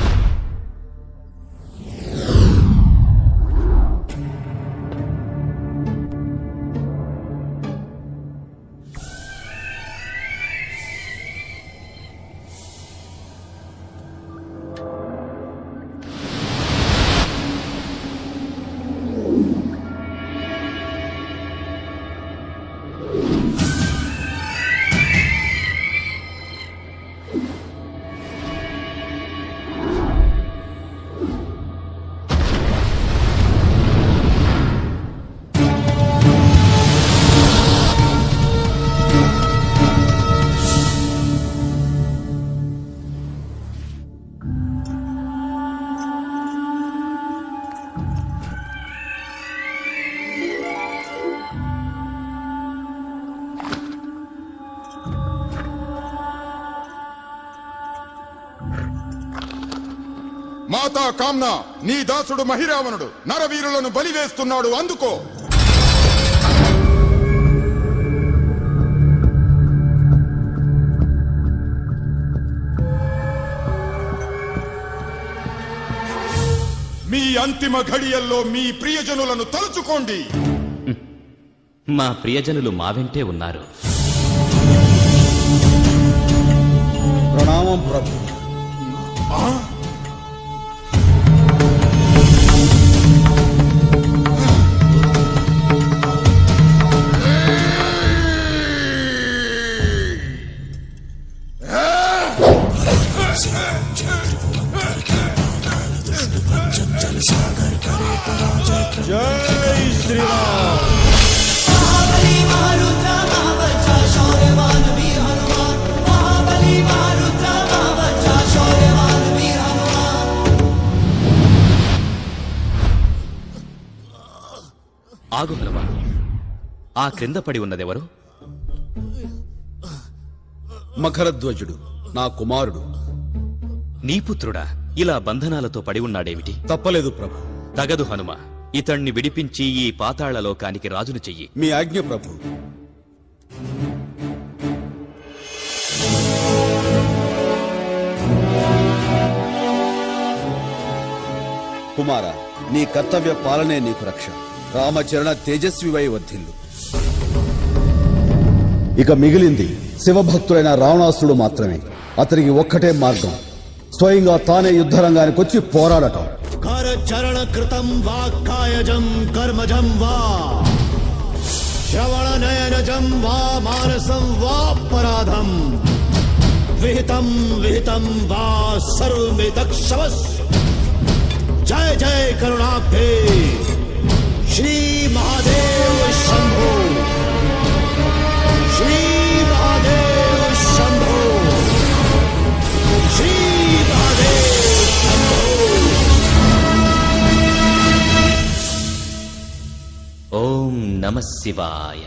Speaker 12: మాతా కామ్నా, నీ దాసుడు మహిరావణుడు నరవీరులను బలివేస్తున్నాడు, అందుకో. మీ అంతిమ ఘడియల్లో మీ ప్రియజనులను తలుచుకోండి.
Speaker 2: మా ప్రియజనులు మా వెంటే ఉన్నారు.
Speaker 1: ప్రణామం ప్రభు. జై శ్రీరామ్.
Speaker 2: ఆగు హనుమా. ఆ క్రింద పడి ఉన్నదెవరు?
Speaker 1: మకరధ్వజుడు, నా కుమారుడు.
Speaker 2: నీ పుత్రుడా? ఇలా బంధనాలతో పడి ఉన్నాడేమిటి?
Speaker 1: తప్పలేదు ప్రభు.
Speaker 2: తగదు హనుమ. ఇతణ్ణి విడిపించి ఈ పాతాళ లోకానికి రాజును చెయ్యి.
Speaker 1: మీ ఆజ్ఞ ప్రభు. కుమార, నీ కర్తవ్య పాలనే నీకు రక్ష. రామచరణ తేజస్వివై వర్ధిల్లు. ఇక మిగిలింది శివభక్తుడైన రావణాసురుడు మాత్రమే. అతనికి ఒక్కటే మార్గం, స్వయంగా తానే యుద్ధరంగానికి వచ్చి పోరాడటం.
Speaker 5: करचरण कृतं वा कायजं कर्मजं वा श्रवण नयनजं वा मानसं वा पराधं विहितं विहितं वा सर्वमिदक्षवस्। जय जय करुणाब्धे श्री महादेव शंभो, श्री महादेव शंभो, श्री महादेव शंभो।
Speaker 2: నమః శివాయ.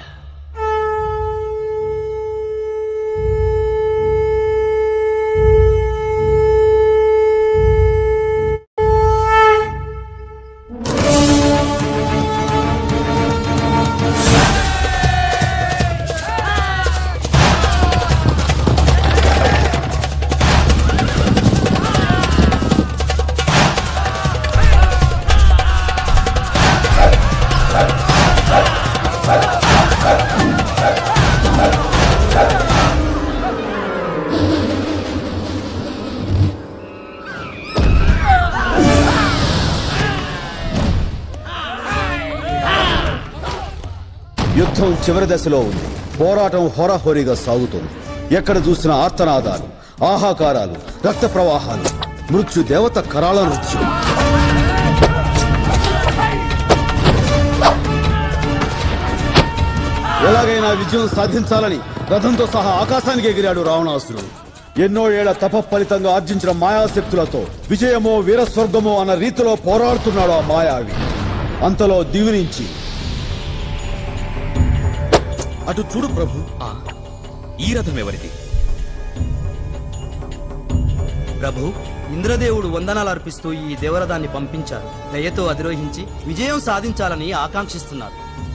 Speaker 1: యుద్ధం చివరి దశలో ఉంది. పోరాటం హోరాహోరీగా సాగుతుంది. ఎక్కడ చూసిన ఆర్తనాదాలు, ఆహాకారాలు, రక్త ప్రవాహాలు, మృత్యు దేవత కరాళ నృత్యం. ఎలాగైనా విజయం సాధించాలని రథంతో సహా ఆకాశానికి ఎగిరాడు రావణాసురుడు. ఎన్నో ఏళ్ల తప ఫలితంగా ఆర్జించిన మాయాశక్తులతో విజయమో వీరస్వర్గమో అన్న రీతిలో పోరాడుతున్నాడు ఆ మాయావి. అంతలో దివి నుంచి అటు చూడు ప్రభు.
Speaker 2: ఈ రథం ఎవరిది?
Speaker 19: ప్రభు, ఇంద్రదేవుడు వందనాలు అర్పిస్తూ ఈ దేవరథాన్ని పంపించారు. దయతో అధిరోహించి విజయం సాధించాలని ఆకాంక్షిస్తున్నారు.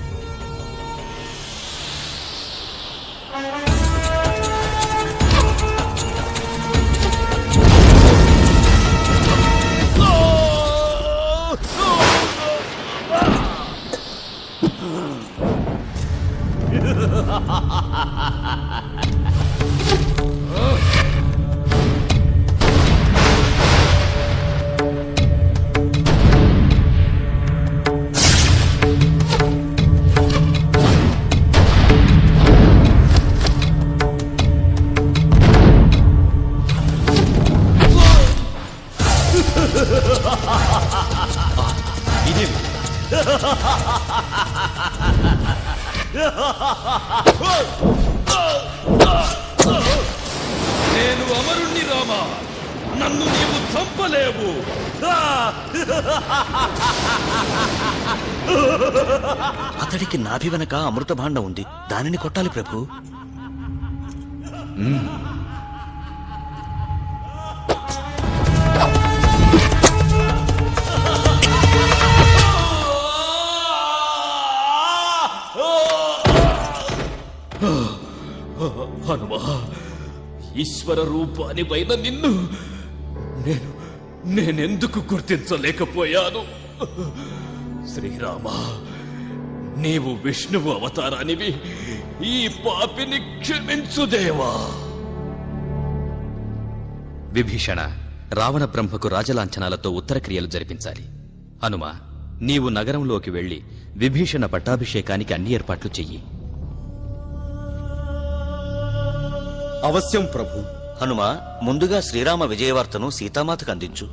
Speaker 16: నేను అమరుణ్ణి రామా, నన్ను నీవు చంపలేవు.
Speaker 9: అతడికి నాభి వెనక అమృత భాండం ఉంది, దానిని కొట్టాలి ప్రభు.
Speaker 16: హనుమా, ఈశ్వర రూపాని పైన నిన్ను నేనెందుకు గుర్తించలేకపోయాను? శ్రీరామ, నీవు విష్ణువు అవతారానివి, ఈ పాపిని క్షమించుదేవా.
Speaker 2: విభీషణ, రావణ బ్రహ్మకు రాజలాంఛనాలతో ఉత్తర క్రియలు జరిపించాలి. హనుమ, నీవు నగరంలోకి వెళ్లి విభీషణ పట్టాభిషేకానికి అన్ని ఏర్పాట్లు చెయ్యి.
Speaker 1: అవశ్యం ప్రభు.
Speaker 9: హనుమ, ముందుగా శ్రీరామ విజయవార్తను సీతామాతకు అందించు.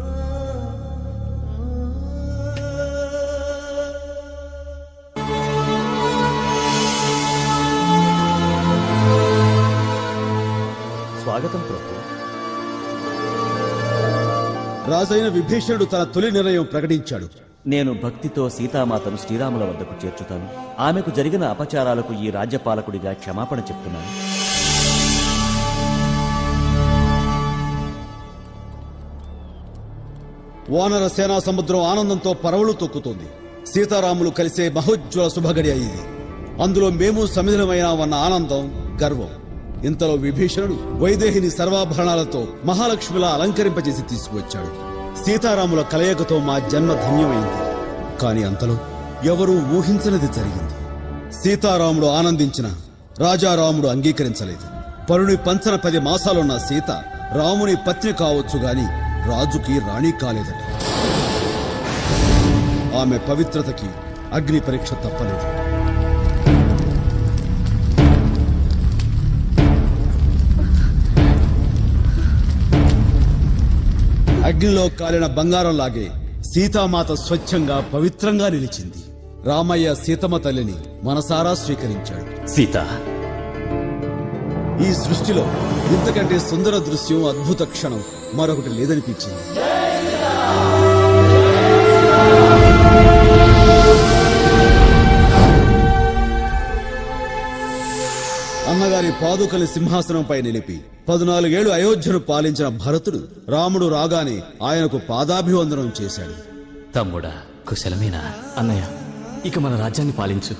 Speaker 20: స్వాగతం ప్రభు.
Speaker 1: రాజైన విభీషణుడు తన తొలి నిర్ణయం ప్రకటించాడు.
Speaker 20: నేను భక్తితో సీతామాతను శ్రీరాముల వద్దకు చేర్చుతాను. ఆమెకు జరిగిన అపచారాలకు ఈ రాజ్యపాలకుడిగా క్షమాపణ చెప్తున్నాను.
Speaker 1: వానర సేనా సముద్రం ఆనందంతో పరవళ్లు తొక్కుతోంది. సీతారాములు కలిసే మహోజ్వల శుభగడి అయింది. అందులో మేము సమిధనమైనామన్న ఆనందం, గర్వం. ఇంతలో విభీషణుడు వైదేహిని సర్వాభరణాలతో మహాలక్ష్మిలా అలంకరింపజేసి తీసుకువచ్చాడు. సీతారాముల కలయికతో మా జన్మ ధన్యమైంది. కాని అంతలో ఎవరూ ఊహించనిది జరిగింది. సీతారాముడు ఆనందించిన రాజారాముడు అంగీకరించలేదు. పరుని పంచన 10 మాసాలున్న సీత రాముని పత్ని కావచ్చు గాని రాజుకి రాణి కాలేదట. ఆమె పవిత్రతకి అగ్ని పరీక్ష తప్పలేదు. అగ్నిలో కాలిన బంగారంలాగే సీతామాత స్వచ్ఛంగా పవిత్రంగా నిలిచింది. రామయ్య సీతమ్మ తల్లిని మనసారా స్వీకరించాడు.
Speaker 2: సీత,
Speaker 1: ఈ సృష్టిలో ఇంతకంటే సుందర దృశ్యం, అద్భుత క్షణం మరొకటి లేదనిపించింది. అన్నగారి పాదుకని సింహాసనంపై నిలిపి 14 ఏళ్లు అయోధ్యను పాలించిన భరతుడు రాముడు రాగానే ఆయనకు పాదాభివందనం చేశాడు.
Speaker 2: తమ్ముడా, కుశలమేనా?
Speaker 3: అన్నయ్య, ఇక మన రాజ్యాన్ని పాలించు.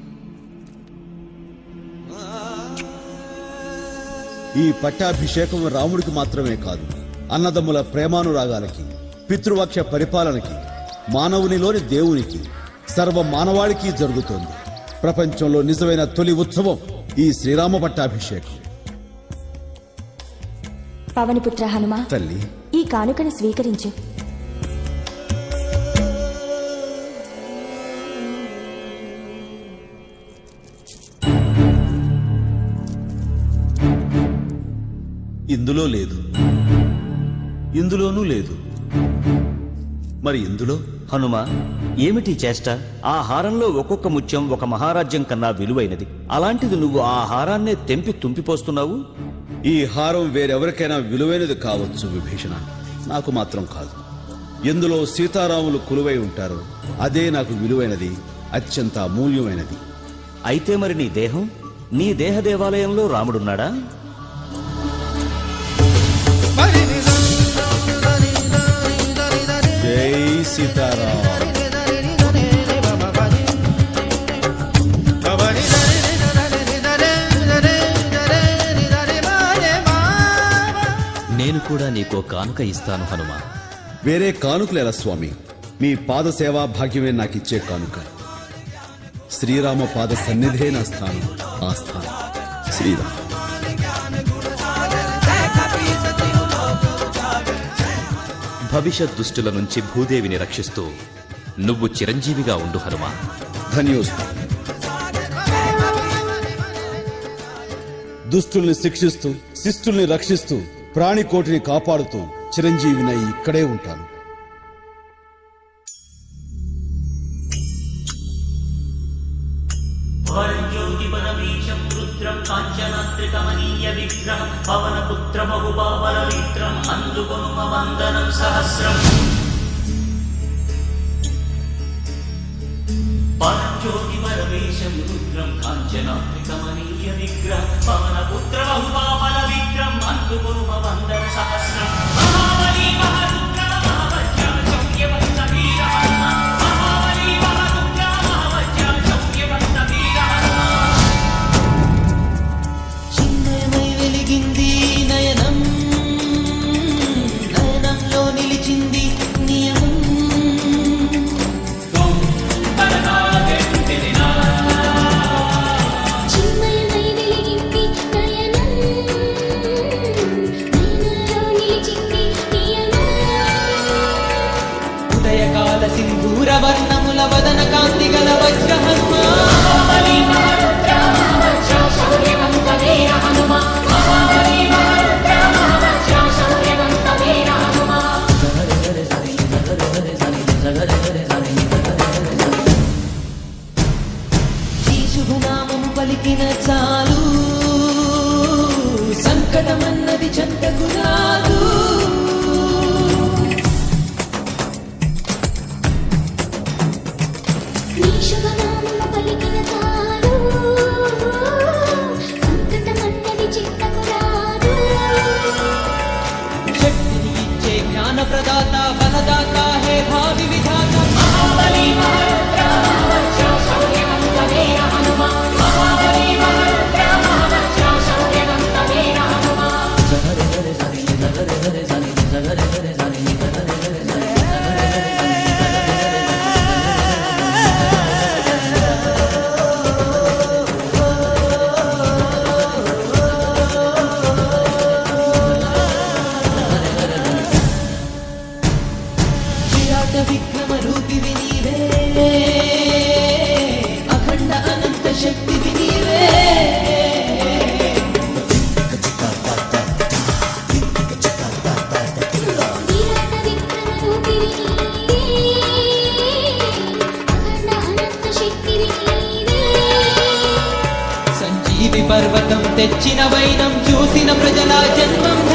Speaker 1: ఈ పట్టాభిషేకం రాముడికి మాత్రమే కాదు, అన్నదమ్ముల ప్రేమానురాగాలకి, పితృవక్ష పరిపాలనకి, మానవునిలోని దేవునికి, సర్వ మానవాళికి జరుగుతోంది. ప్రపంచంలో నిజమైన తొలి ఉత్సవం ఈ శ్రీరామ పట్టాభిషేకం.
Speaker 4: పవనపుత్ర హనుమ,
Speaker 1: తల్లి,
Speaker 4: ఈ కానుకను స్వీకరించు.
Speaker 1: ఇందులో లేదు, ఇందులోనూ లేదు, మరి ఇందులో?
Speaker 9: హనుమ, ఏమిటి చేష్ట? ఆ హారంలో ఒక్కొక్క ముత్యం ఒక మహారాజ్యం కన్నా విలువైనది. అలాంటిది నువ్వు ఆ హారాన్నే తెంపి తుంపిపోస్తున్నావు.
Speaker 1: ఈ హారం వేరెవరికైనా విలువైనది కావచ్చు విభీషణ, నాకు మాత్రం కాదు. ఎందులో సీతారాములు కొలువై ఉంటారో అదే నాకు విలువైనది, అత్యంత అమూల్యమైనది.
Speaker 9: అయితే మరి నీ దేహం? నీ దేహ దేవాలయంలో రాముడున్నాడా?
Speaker 1: జై సీతారాం.
Speaker 2: నేను కూడా నీకో కానుక ఇస్తాను హనుమ.
Speaker 1: వేరే కానుకలేలా స్వామి, మీ పాద సేవా భాగ్యమే నాకిచ్చే కానుక. శ్రీరామ పాద సన్నిధే నా స్థానం, ఆ స్థానం శ్రీరామ్.
Speaker 2: భవిష్యత్ దుష్టుల నుంచి భూదేవిని రక్షిస్తూ నువ్వు చిరంజీవిగా ఉండు హనుమా.
Speaker 1: ధన్యోస్మి. దుష్టుల్ని శిక్షిస్తూ, శిష్టుల్ని రక్షిస్తూ, ప్రాణికోటిని కాపాడుతూ చిరంజీవినై ఇక్కడే ఉంటాను.
Speaker 22: పవనపుత్ర బహుబాబల విక్రం అందుకొను వందనం సహస్రం. పరంజ్యోతి పరమేశం రుద్రం కాంచనాత్రికమనీయ విగ్రహం పవనపుత్ర బహుబాబల విక్రం అందుకొను వందన సహస్రం. మహాబలి మహారుద్ర మహావజ్ర శౌర్యవంత వీర హనుమ. మహాబలి మహారుద్ర మహావజ్ర శౌర్యవంత వీర హనుమ.
Speaker 23: చిన్నమై వెలిగింది నయనం, నయనంలో నిలిచింది నియమం.
Speaker 11: చిన్మయమై వెలిగింది నయనం, నయనంలో నిలిచింది నియమం.
Speaker 23: ఉదయకాల సింధూర వర్ణముల వదన కాంతి గల వజ్ర హనుమ. ఈ శుభనామము పలికిన చాలు, సంకటమన్నది చెంతకు రాదు.
Speaker 11: నీ శుభనామము పలికిన చాలు, సంకటమన్నది చింతకు రాదు.
Speaker 23: శక్తిని ఇచ్చే జ్ఞాన ప్రదాత బలదాత హే భావి విధాత. మహాబలి మహారుద్ర మహావజ్ర శౌర్యవంత వీర హనుమ. మహాబలి మహారుద్ర మహావజ్ర శౌర్యవంత వీర హనుమ. విరాట విక్రమ రూపివి నీవే, అఖండ అనంత శక్తివి నీవే.
Speaker 11: విరాట విక్రమ రూపివి నీవే, అఖండ అనంత శక్తివి నీవే.
Speaker 23: సంజీవి పర్వతం తెచ్చిన వైనం చూసిన ప్రజల జన్మం